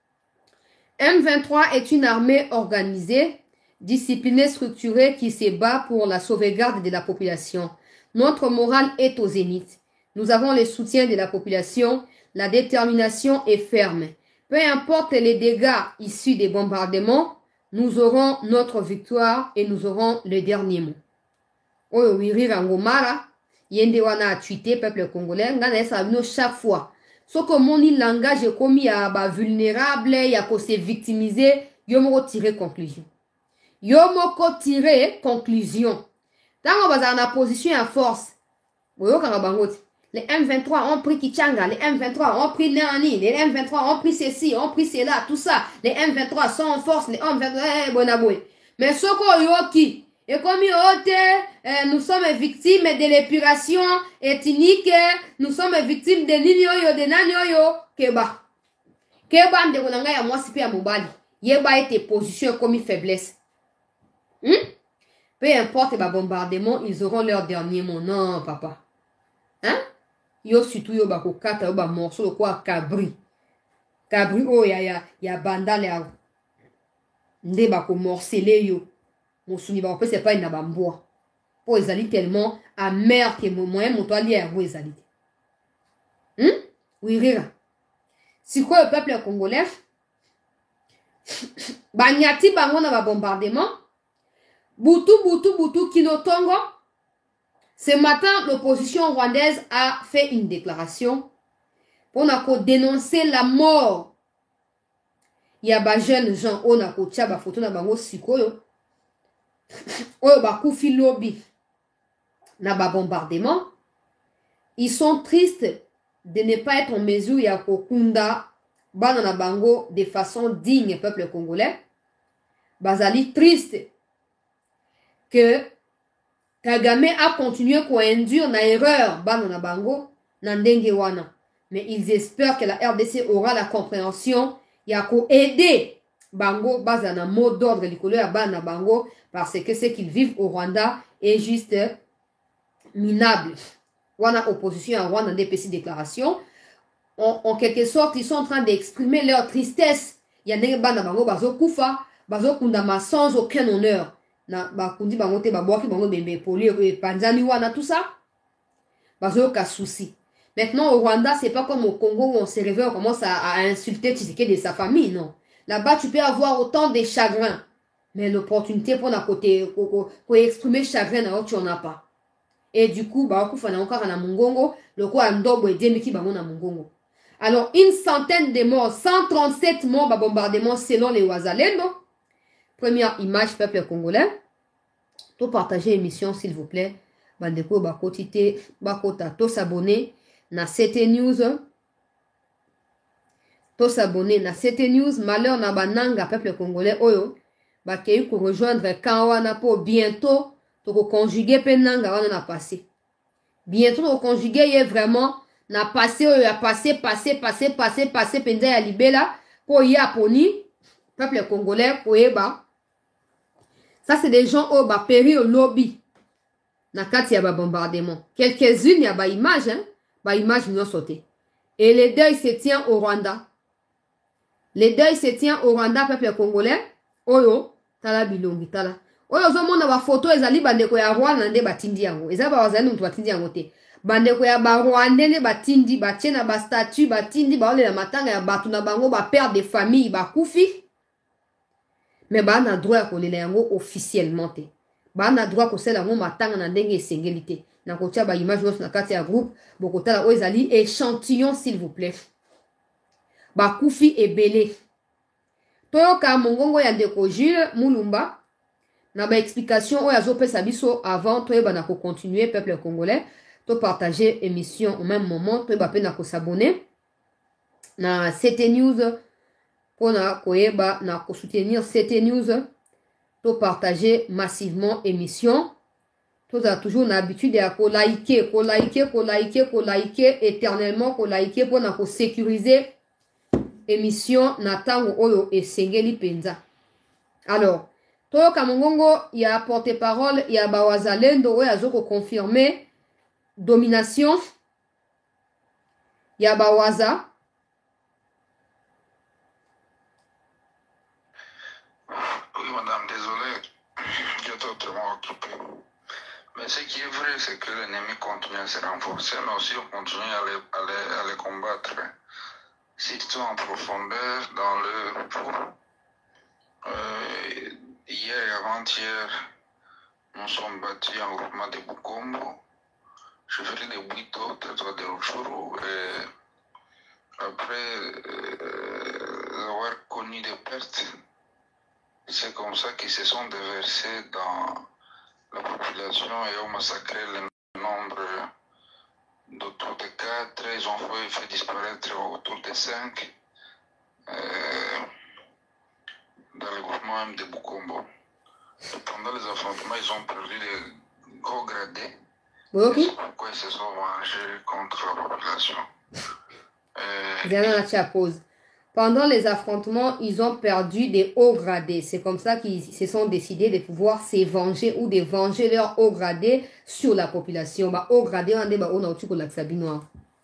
Speaker 1: M23 est une armée organisée, disciplinée, structurée qui se bat pour la sauvegarde de la population. Notre morale est au zénith. Nous avons le soutien de la population, la détermination est ferme. Peu importe les dégâts issus des bombardements, nous aurons notre victoire et nous aurons le dernier mot. Oyo wiri rangomara, yende wana a tweeté peuple congolais, ngana esa vino chaque fois. Ce que mon langage est commis à vulnérable, il y a qu'on s'est victimisé, yomo tirer conclusion. Yomoko tirer conclusion. Dans la position en force, les M23 ont pris Kichanga, les M23 ont pris Néani, les M23 ont pris ceci, ont pris cela, tout ça. Les M23 sont en force, les M23, bonaboué. Mais ce qu'on yoki, et comme nous sommes victimes de l'épuration ethnique, nous sommes victimes de l'ignoyo, de nanyoyo, keba. Keba nde konanga ya mwasi pe ya mobali. Yeba ete position comme faiblesse. Peu importe les bombardements, ils auront leur dernier mot. Non, papa. Hein? Yo surtout yo bako kata yo ba morceau quoi cabri. Cabri oh ya bandale ya. Nde bako morceler yo. Mon souni ba c'est pas une abamboa. Po ezali tellement amer que moyen moto ali ya bo ezali. Oui rira. Si quoi le peuple congolais banyati bango na ba bombardement Butu Kinotongo. Ce matin, l'opposition rwandaise a fait une déclaration pour dénoncer la mort. Il y a des jeunes gens qui ont tia ba photo na bango sikoyo. Oyo ba kufi lobby na ba bombardement. Ils sont tristes de ne pas être en mesure ya kokunda bana na bango de façon digne peuple congolais. Bazali triste que Kagame a continué à induire une erreur bana bango na ndenge wana, mais ils espèrent que la RDC aura la compréhension ya ko aider bango baza na mot d'ordre likolo ya bana bango parce que ce qu'ils vivent au Rwanda est juste minable. Wana opposition à Rwanda DPC déclaration en quelque sorte ils sont en train d'exprimer leur tristesse ya ndenge bana bango bazo kufa bazo kundama sans aucun honneur. Na bakundi bango te babwaki bango bembe poli panzani wana tout ça bazo ka souci. Maintenant au Rwanda c'est pas comme au Congo où on se réveille on commence à insulter Tshisekedi de sa famille, non. Là-bas tu peux avoir autant de chagrin mais l'opportunité pour na côté pour exprimer chagrin na tu en as pas. Et du coup ba kufa na encore na mungongo le quoi ndobo et demiki bango na mungongo. Alors une centaine de morts, 137 morts ba bombardement selon les Wazalendo. Première image, peuple congolais. To partager l'émission, s'il vous plaît. Bandeko, bakotite, bakota, to s'abonner na CT News. To s'abonner na CT News. Malheur na bananga, peuple congolais. Oyo, bakei ko rejoindre Kawana pour bientôt. To ko conjuguer penanga wana na passé. Bientôt, to conjuguer yé vraiment na passé, oyo ya passé, penza ya libela. Pour y aponi, peuple congolais, pour yeba. Ça, c'est des gens qui ont péri au lobby. Na kati ya ba bombardement. Quelques-unes, il y a ba image, hein. Ba image nous ont sauté. Et le deuil se tient au Rwanda. Le deuil se tient au Rwanda, peuple congolais. Oyo, tala bilongi, tala. Oyo, zo mona ba photo, ezali bandeko ya Rwanda nde batindi yango. Ezali ba wazali mutu batindi yango te. Bandeko ya ba Rwanda ne batindi, batie na ba statue, batindi, ba ole na matanga ya batu na bango, ba père de famille, ba kufi. Mais ba na droit ko lela yango officiellement te. Ba na droit ko sela yango matanga na ndenge esengeli te. Na ko tia ba image na kati ya groupe, bokota o ezali échantillon s'il vous plaît. Ba kufi ebele. Toyoka mongongo ya ndeko Jules Mulumba na ba explication o yazo pesa biso avant toyeba na ko continuer peuple congolais, to partager émission au même moment, toyeba pe na ko s'abonner na CT News. Pour na soutenir CT News, to partager massivement émission. To a toujours l'habitude de liker éternellement, liker pour na sécuriser émission na tango oyo esengeli penza. Alors, to kamongongo il y a porte-parole, il y a bawazalendo oyo azoko confirmer domination. Il y a bawaza.
Speaker 2: Oui, madame, désolé, j'étais autrement occupé. Mais ce qui est vrai, c'est que l'ennemi continue à se renforcer, mais aussi on continue à les combattre, surtout en profondeur dans le repos. Hier et avant-hier, nous sommes battus en groupement de Bukombo. Je faisais des Bouito, territoire de Ruchuru, et après avoir connu des pertes, c'est comme ça qu'ils se sont déversés dans la population et ont massacré le nombre d'autour de 4. Ils ont fait disparaître autour de 5 dans le groupement même de Bukombo. Et pendant les affrontements, ils ont perdu les gros gradés.
Speaker 1: Okay.
Speaker 2: C'est pourquoi ils se sont vengés contre la population.
Speaker 1: Pendant les affrontements, ils ont perdu des hauts gradés. C'est comme ça qu'ils se sont décidés de pouvoir se venger ou de venger leurs hauts gradés sur la population. Bah, hauts gradés, on a au-dessus de la Sabinois.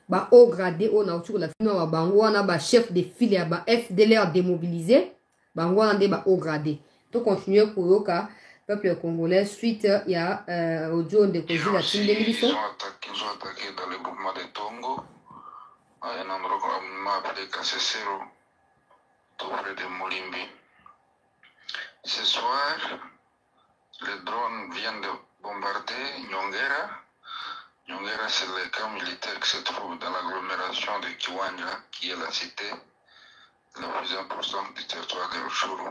Speaker 1: ba haut gradé on a autour la fino ba wana ba chef de file ba FDLR démobilisé ba wana de ba haut gradé to continuer pour yoka peuple congolais suite il y a audio de cause la team de Miliso.
Speaker 2: Ils ont attaqué dans le groupement de Tongo à un endroit qu'on a appelé Kassesero tout près de Molimbi. Ce soir les drones viennent de bombarder Nyongera. Nyongera, c'est le camp militaire qui se trouve dans l'agglomération de Kiwanja, qui est la cité la plus importante du territoire de Rutshuru.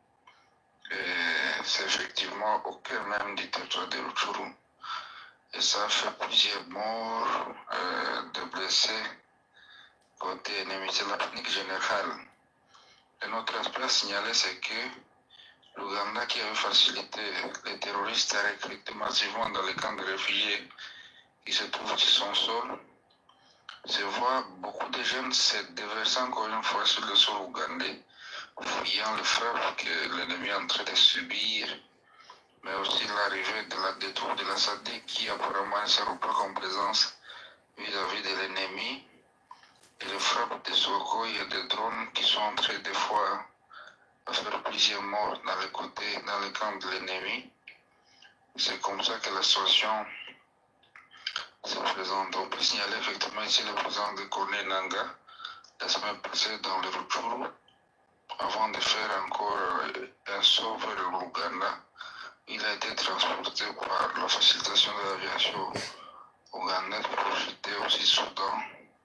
Speaker 2: Et c'est effectivement au cœur même du territoire de Rutshuru. Et ça fait plusieurs morts, de blessés côté ennemi. C'est la panique générale. Et notre aspect à signaler, c'est que l'Ouganda, qui avait facilité les terroristes à recruter massivement dans les camps de réfugiés qui se trouvent sur son sol, se voit beaucoup de jeunes se déverser encore une fois sur le sol ougandais, fuyant le frappe que l'ennemi est en train de subir, mais aussi l'arrivée de la détour de la SADC qui apparemment ne sera pas en présence vis-à-vis de l'ennemi, et le frappe des Soko, il y a des drones qui sont en train des fois à faire plusieurs morts dans les côtés, dans le camp de l'ennemi. C'est comme ça que la situation se présente. On peut signaler effectivement ici le président de Kone Nanga la semaine passée dans le Rutshuru, avant de faire encore un saut vers l'Ouganda. Il a été transporté par la facilitation de l'aviation ougandaise projetée aussi Soudan,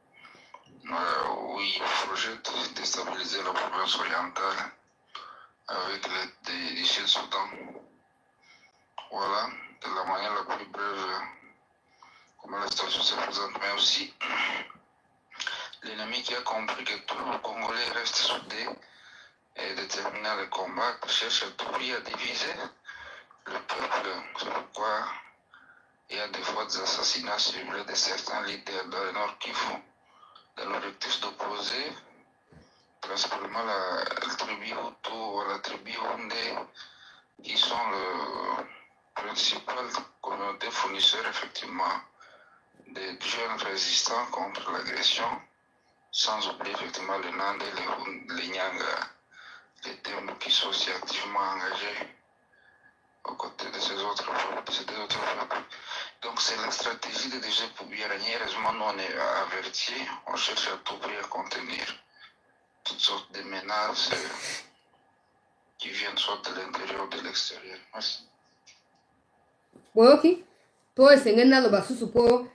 Speaker 2: où il projette déstabiliser la province orientale avec l'aide du Sud-Soudan. Voilà, de la manière la plus brève comment la situation se présente, mais aussi l'ennemi qui a compris que tout le Congolais reste soudé et déterminé à le combattre, cherche à tout prix à diviser le peuple. C'est pourquoi il y a des fois des assassinats ciblés de certains leaders dans le Nord Kivu, dans l'objectif d'opposer principalement la tribu Hutu ou la tribu Hundé, qui sont le principal communauté fournisseur effectivement des jeunes résistants contre l'agression, sans oublier effectivement les Nandé, les Nyanga, les Tembo qui sont aussi activement engagés aux côtés de ces autres peuples. Donc c'est la stratégie de DG pour bien régner. Heureusement, nous on est avertis, on cherche à tout prix à contenir toutes sortes de menaces qui viennent soit de l'intérieur ou de l'extérieur. Merci.
Speaker 1: Oui, ok. Toi, c'est un peu de pour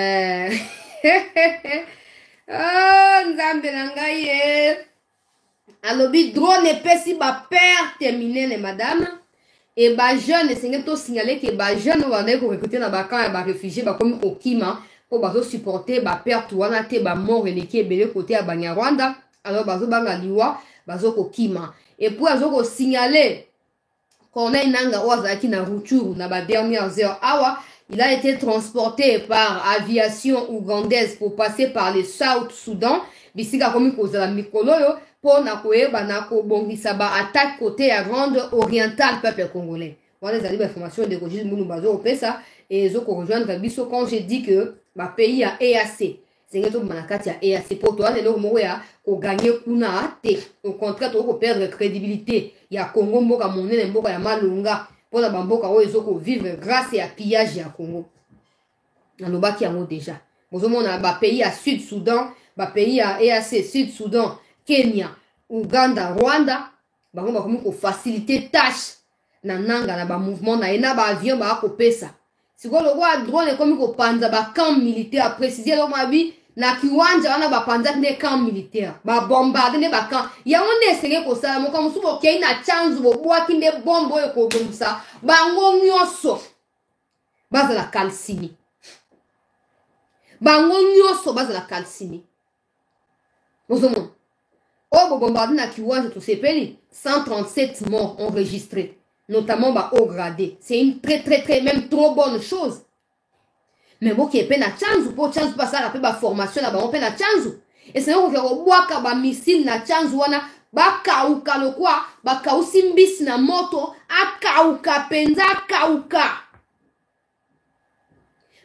Speaker 1: Nzambe nangaye. Alobi drone epesi ba père terminé madame. Et ba jeune c'est to signaler que ba jeune on va recruter na ba camp ba réfugié ba comme okima pour ba supporter ba père touana te ba mort et qui est belé côté à Banyarwanda. Alors bazo banga liwa bazo kokima. Et pour azo signaler qu'on a nanga wazaki na Rutshuru na ba dernières heures awa. Il a été transporté par aviation ougandaise pour passer par le South Soudan. Bisika komi kozala mikolo yo pour na koyeba na ko bongisa ba attaque côté à grande orientale peuple congolais. Voilà les informations de Roger Mounou Bazo opesa et zo ko rejoindre biso quand j'ai dit que ma pays a EAC. C'est que manakati a EAC pour toi le mo ya ko gagner kuna te. Au contraire to ko perdre crédibilité. Ya Congo mboka monene mboka ya malunga. Pour la bamboka où ils ont vivre grâce à pillage à Congo. Dans le bas qui en déjà. Nous avons un pays à Sud-Soudan, un pays à EAC, Sud-Soudan, Kenya, Ouganda, Rwanda. Nous avons faciliter tâche. Nananga na ba mouvement na ena ba avion ba kopé ça. Si vous le roi drone comme ko panza ba camp militaire à préciser donc ma vie na Kiwanja wana ba panza ne camp militaire ba bombarder ne ba camp ya on essayer ko ça mo comme souvent qu'il na chance bo bois qui ne bombo e ko comme ça ba ngo nyoso ba la calcini ba ngo nyoso ba la calcini bozomo o bo bombarder na Kiwanja to sepeli 137 morts enregistrés notamment ba haut gradé. C'est une très même trop bonne chose. Mais bon qui est peine à chance pour chance pas ça la formation là ba on peine à chance. Et c'est on ko boaka ba missile na chance wana ba kauka lo kwa ba kausimbis na moto akauka penza kauka.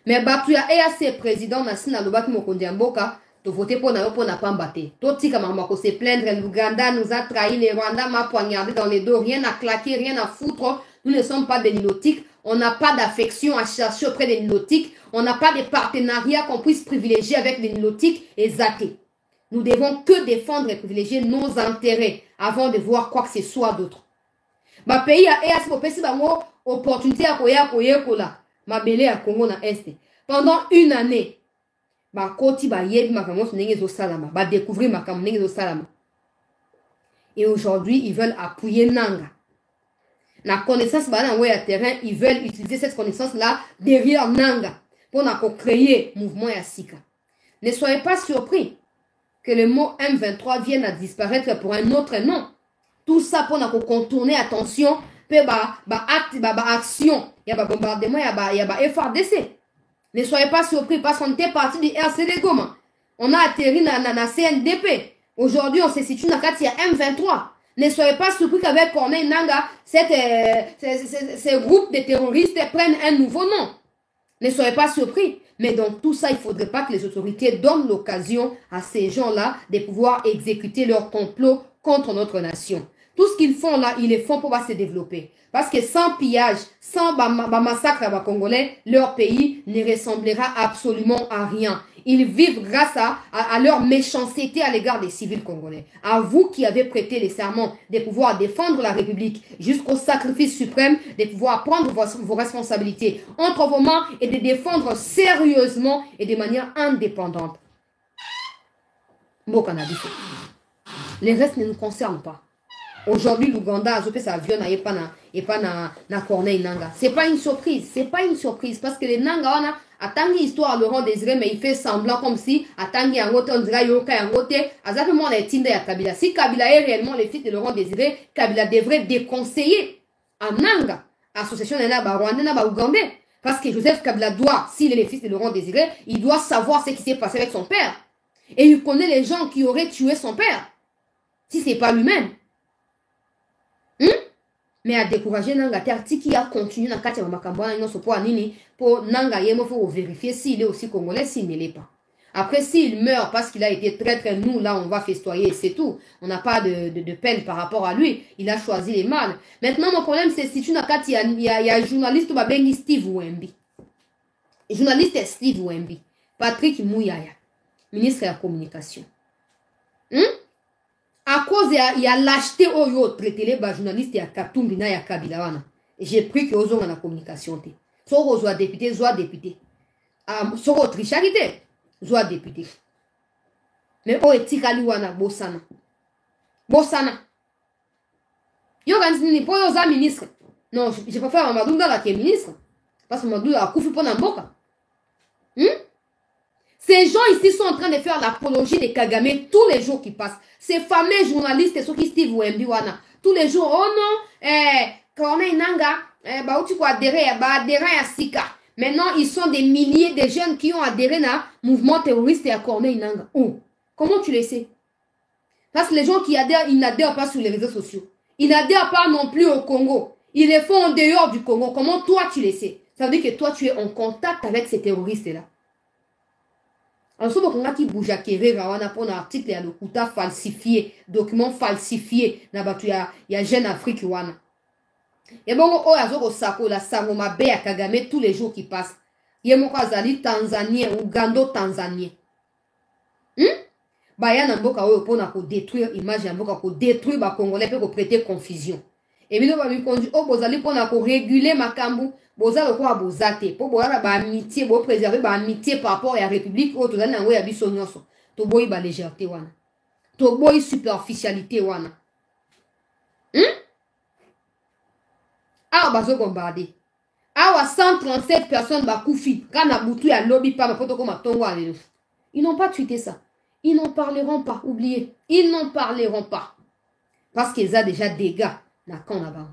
Speaker 1: Mais batu ya EAC président na sina lobaki mokonzi mboka to voter pour na pas mbaté. To tika mamako se plaindre, l'Ouganda nous a trahi, les Rwandais m'a poignardé dans les dos, rien à claquer, rien à foutre. Nous ne sommes pas des nilotiques, on n'a pas d'affection à chercher auprès des nilotiques, on n'a pas de partenariat qu'on puisse privilégier avec les nilotiques et zater. Nous devons que défendre et privilégier nos intérêts avant de voir quoi que ce soit d'autre. Ma pays a EAC pour pesi bango opportunité à koya ma belé à Congo na Est. Pendant une année, ba koti ba yebi makamo ndenge zo salama, ba découvrir makamo ndenge zo salama. Et aujourd'hui, ils veulent appuyer Nanga. La connaissance ba na à terrain, ils veulent utiliser cette connaissance là derrière Nanga pour créer mouvement ya sika. Ne soyez pas surpris que le mot M23 vienne à disparaître pour un autre nom. Tout ça pour contourner, attention, action, il y a bombardement, il y a FRDC. Ne soyez pas surpris parce qu'on était parti du RCD Goma. On a atterri dans la CNDP. Aujourd'hui, on se situe dans la M23. Ne soyez pas surpris qu'avec Corneille Nanga, ces groupes de terroristes prennent un nouveau nom. Ne soyez pas surpris. Mais dans tout ça, il ne faudrait pas que les autorités donnent l'occasion à ces gens-là de pouvoir exécuter leur complot contre notre nation. Tout ce qu'ils font là, ils le font pour pouvoir se développer. Parce que sans pillage, sans massacre à Congolais, leur pays ne ressemblera absolument à rien. Ils vivent grâce à leur méchanceté à l'égard des civils congolais. À vous qui avez prêté les serments de pouvoir défendre la République jusqu'au sacrifice suprême, de pouvoir prendre vos responsabilités entre vos mains et de défendre sérieusement et de manière indépendante. Bon, les restes ne nous concernent pas. Aujourd'hui, l'Ouganda a chopé sa avion et pas na Corneille Nanga. C'est pas une surprise. C'est pas une surprise. Parce que les Nanga, on a attendu l'histoire Laurent Désiré, mais il fait semblant comme si attendu un rote, on dirait Yoka un rote. Exactement, on a Tinda et Kabila. Si Kabila est réellement le fils de Laurent Désiré, Kabila devrait déconseiller à Nanga, association de Naba Rwandais, Naba Ougandais. Parce que Joseph Kabila doit, s'il est le fils de Laurent Désiré, il doit savoir ce qui s'est passé avec son père. Et il connaît les gens qui auraient tué son père. Si c'est pas lui-même. Mais à décourager Nanga Terti qui a continué dans Katia Makambana pour Nanga Yemo faut vérifier s'il est aussi congolais, s'il ne l'est pas. Après, s'il meurt parce qu'il a été traître, nous là on va festoyer, c'est tout. On n'a pas de peine par rapport à lui. Il a choisi les mâles. Maintenant, mon problème c'est si tu n'as qu'à il y a un journaliste qui Steve Wemby. Journaliste Steve Wemby. Patrick Mouyaya, ministre de la communication. À cause il y a lâcheté au traité les journalistes à Katumbi na ya Kabila wana. J'ai pris que aux la communication te. Soko soit député, soit député. Soko tricharité, soit député. Mais o etikali wana bosana. Bosana. Yo ganzini po yo za ministre. Non, je préfère Mamadou Ndala qui est ministre parce que Mamadou a koufi pour Namboka. Ces gens ici sont en train de faire l'apologie de Kagame tous les jours qui passent. Ces fameux journalistes, ceux qui Steve Wemby wana, tous les jours, oh non, Corneille Nanga, bah où tu peux adhérer à Sika. Maintenant, ils sont des milliers de jeunes qui ont adhéré à mouvement terroriste et à Corneille Nanga. Oh, comment tu le sais? Parce que les gens qui adhèrent, ils n'adhèrent pas sur les réseaux sociaux. Ils n'adhèrent pas non plus au Congo. Ils les font en dehors du Congo. Comment toi tu le sais? Ça veut dire que toi tu es en contact avec ces terroristes-là. Alors, si vous avez qui pour un article, il y a le Kouta falsifié, document falsifié, il y a Jeune Afrique. Et bon, il y a Sako, la Sangoma Bé à Kagame tous les jours qui passent. Il y a Mokazali Tanzanien, Ougando Tanzanien. Bah, il y a un Mboka pour détruire l'image, un Mboka pour détruire les Congolais, pour prêter confusion. Et bien, on lui conduit, oh, vous allez pour réguler Makambu. Boza quoi bozate pour boire ba amitié pour préserver ba amitié par rapport à la République ou to na ngo ya biso nyonso to boyi ba légèreté wana to boyi superficialité wana bazo bombardé awa 137 personnes ba koufi kana butu ya lobby pa mapoto ko matongo alelo. Ils n'ont pas tweeté ça, ils n'en parleront pas, oubliez, ils n'en parleront pas parce qu'ils ont déjà des gars na camp là-bas.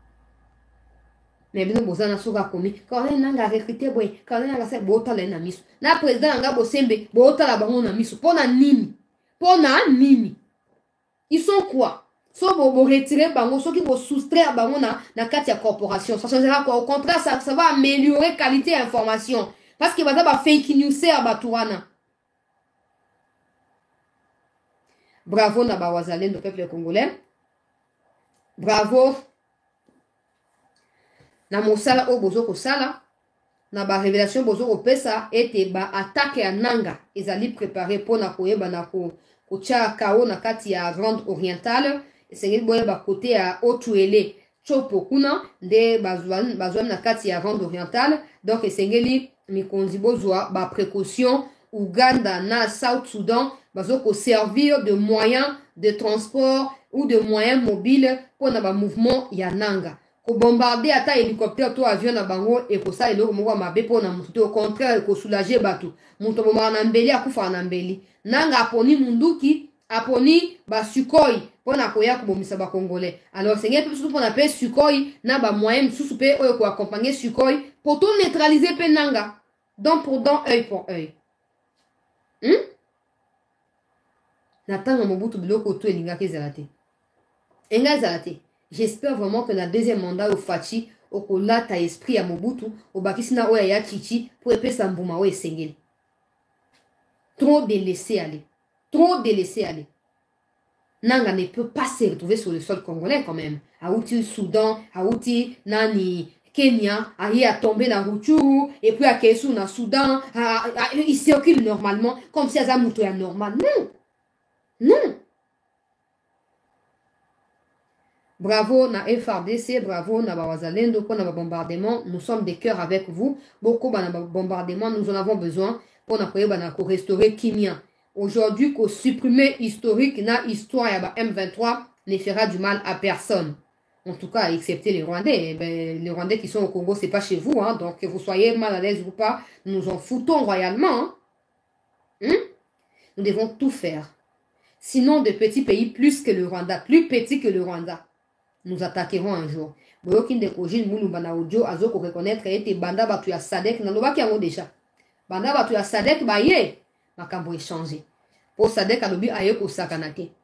Speaker 1: Mais bien bozana soga komi Corneille Nanga recruté boy Corneille Nanga se bota le na miso na président Nanga Bosembe bota la bango na miso pona nini ils sont quoi so bo retirer bango so qui bo soustraire bango na kati ya corporation ça changera quoi? Au contraire ça va améliorer qualité information Parce que baza ba fake news batouana. Bravo na ba wazalendo peuple congolais. Bravo na mosala o bozo kosala. Na ba révélation bozo kopesa ete ba attaque ya nanga ezali préparé pona koyeba na kotia kao na kati ya Grande Orientale. Esengeli boye ba côté ya Otuele chopo kuna nde bazwan na kati ya Grande Orientale. Donc esengeli mikonzi bozwa ba précaution Ouganda na South Soudan bazo ko servir de moyens de transport ou de moyens mobiles pour na mouvement ya nanga. Ko bombarder ata hélicoptère to avion na bango et ko sa eloko moko mabe pour na mutu au contraire ko soulager batu. Muto bomba na mbeli akufa na mbeli. Nanga aponi munduki aponi ba Sukhoi pour na koya ko bomisa ba congolais. Alors c'est ngé surtout pour na pe Sukhoi na ba moyens sous pe oyo ko accompagner Sukhoi pour tout neutraliser pe nanga. Dent pour dent, œil pour œil. Natanga Mobutu biloko to elinga kezalate. Enga zalate. J'espère vraiment que na deuxième mandat au Fachi okola ta esprit à Mobutu au bakisina oya ya chichi pour epesa mbuma o esengeli. Trop de laisser aller. Trop de laisser aller. Nanga ne peut pas se retrouver sur le sol congolais quand même. Aouti Soudan, Aouti Nani Kenya, arrive à tomber dans Rutshuru, et puis à Kesu dans Soudan, il circule normalement, comme si Azamuto est normal. Non! Non! Bravo na FRDC, bravo na Bawazalendo pour na bombardement. Nous sommes de cœur avec vous. Beaucoup de bombardements, nous en avons besoin pour restaurer Kimia. Aujourd'hui, qu'on supprimer historique na histoire ya M23 ne fera du mal à personne. En tout cas, excepté les Rwandais. Les Rwandais qui sont au Congo, c'est pas chez vous. Hein, donc, que vous soyez mal à l'aise ou pas, nous nous en foutons royalement. Hein? Nous devons tout faire. Sinon, de petits pays plus que le Rwanda, plus petits que le Rwanda, nous attaquerons un jour. Boyokin de Kojin, Mouloubana Audio, Azoko reconnaître, et Banda Batuya Sadek, Naloba qui en déjà. Banda Batuya Sadek, Baye, Makambo échangé. Pour Sadek, Alobi, Ayeko Sakanake.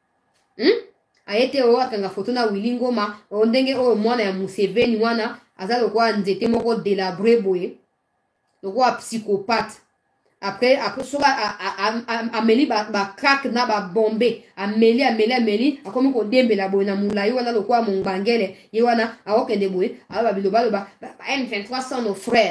Speaker 1: Aete o akanga foto na Wilingo ma ondenge o mwana ya Museveni wana azalo kwa nzete moko délabré boye lokwa psychopathe après soka ameli ba crack na ba bombe ameli akomi ko dembela boye na mulayi wana lokwa mongangele ye wana awokende boye aba biloba ba M23 sont nos frères.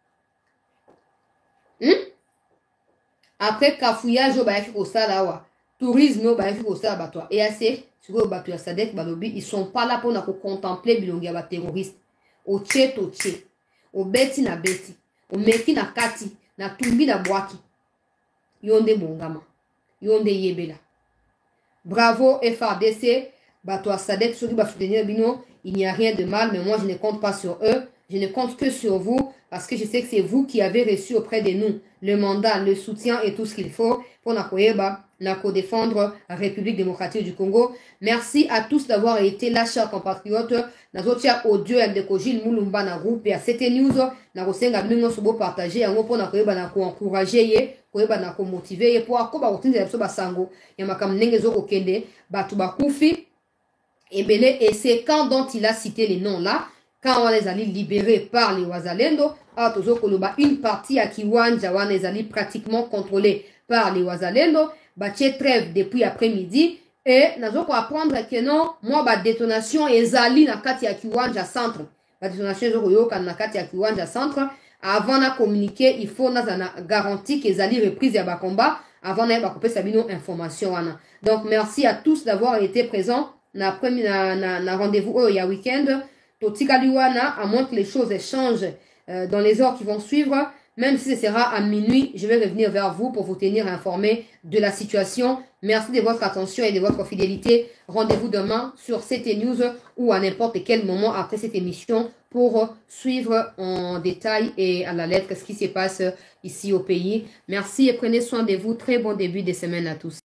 Speaker 1: Après kafouillage o ba yaki ko sala wa tourisme o ba yaki ko sala batwa et assez. Ils sont pas là pour contempler bilongia ba terroriste. O tche to tche. O beti na beti. O meki na kati. Na tumbi na boaki. Yonde bongama. Yonde yebela. Bravo FRDC. Bato Sadek soki ba soutenir bino. Il n'y a rien de mal, mais moi je ne compte pas sur eux. Je ne compte que sur vous. Parce que je sais que c'est vous qui avez reçu auprès de nous le mandat, le soutien et tout ce qu'il faut pour défendre la République démocratique du Congo. Merci à tous d'avoir été là, chers compatriotes. Nazotia audio ya ndeko Gilles Mulumba na groupe ya CT News. Na kosenga bino sobo partager yango pona koyeba na ko encourager ye, koyeba na ko motiver ye pour akoba kotinza biso basango ya makam ndenge zo kokende batu bakufi ebele et c'est quand dont il a cité les noms là. Quand on les a libérés par les Wazalendo, une partie à Kiwanja, on les a pratiquement contrôlés par les Wazalendo, baché trêve depuis après-midi, et nous allons apprendre que non, moi, la détonation est zali na kati ya Kiwanja centre. La détonation est na kati ya Kiwanja centre. Avant de communiquer, il faut garantir que zali reprise ya combat avant de couper sabino information. Donc, merci à tous d'avoir été présents. Na rendez-vous il y a week-end. À moins que les choses changent dans les heures qui vont suivre, même si ce sera à minuit, je vais revenir vers vous pour vous tenir informés de la situation. Merci de votre attention et de votre fidélité. Rendez-vous demain sur CT News ou à n'importe quel moment après cette émission pour suivre en détail et à la lettre ce qui se passe ici au pays. Merci et prenez soin de vous. Très bon début de semaine à tous.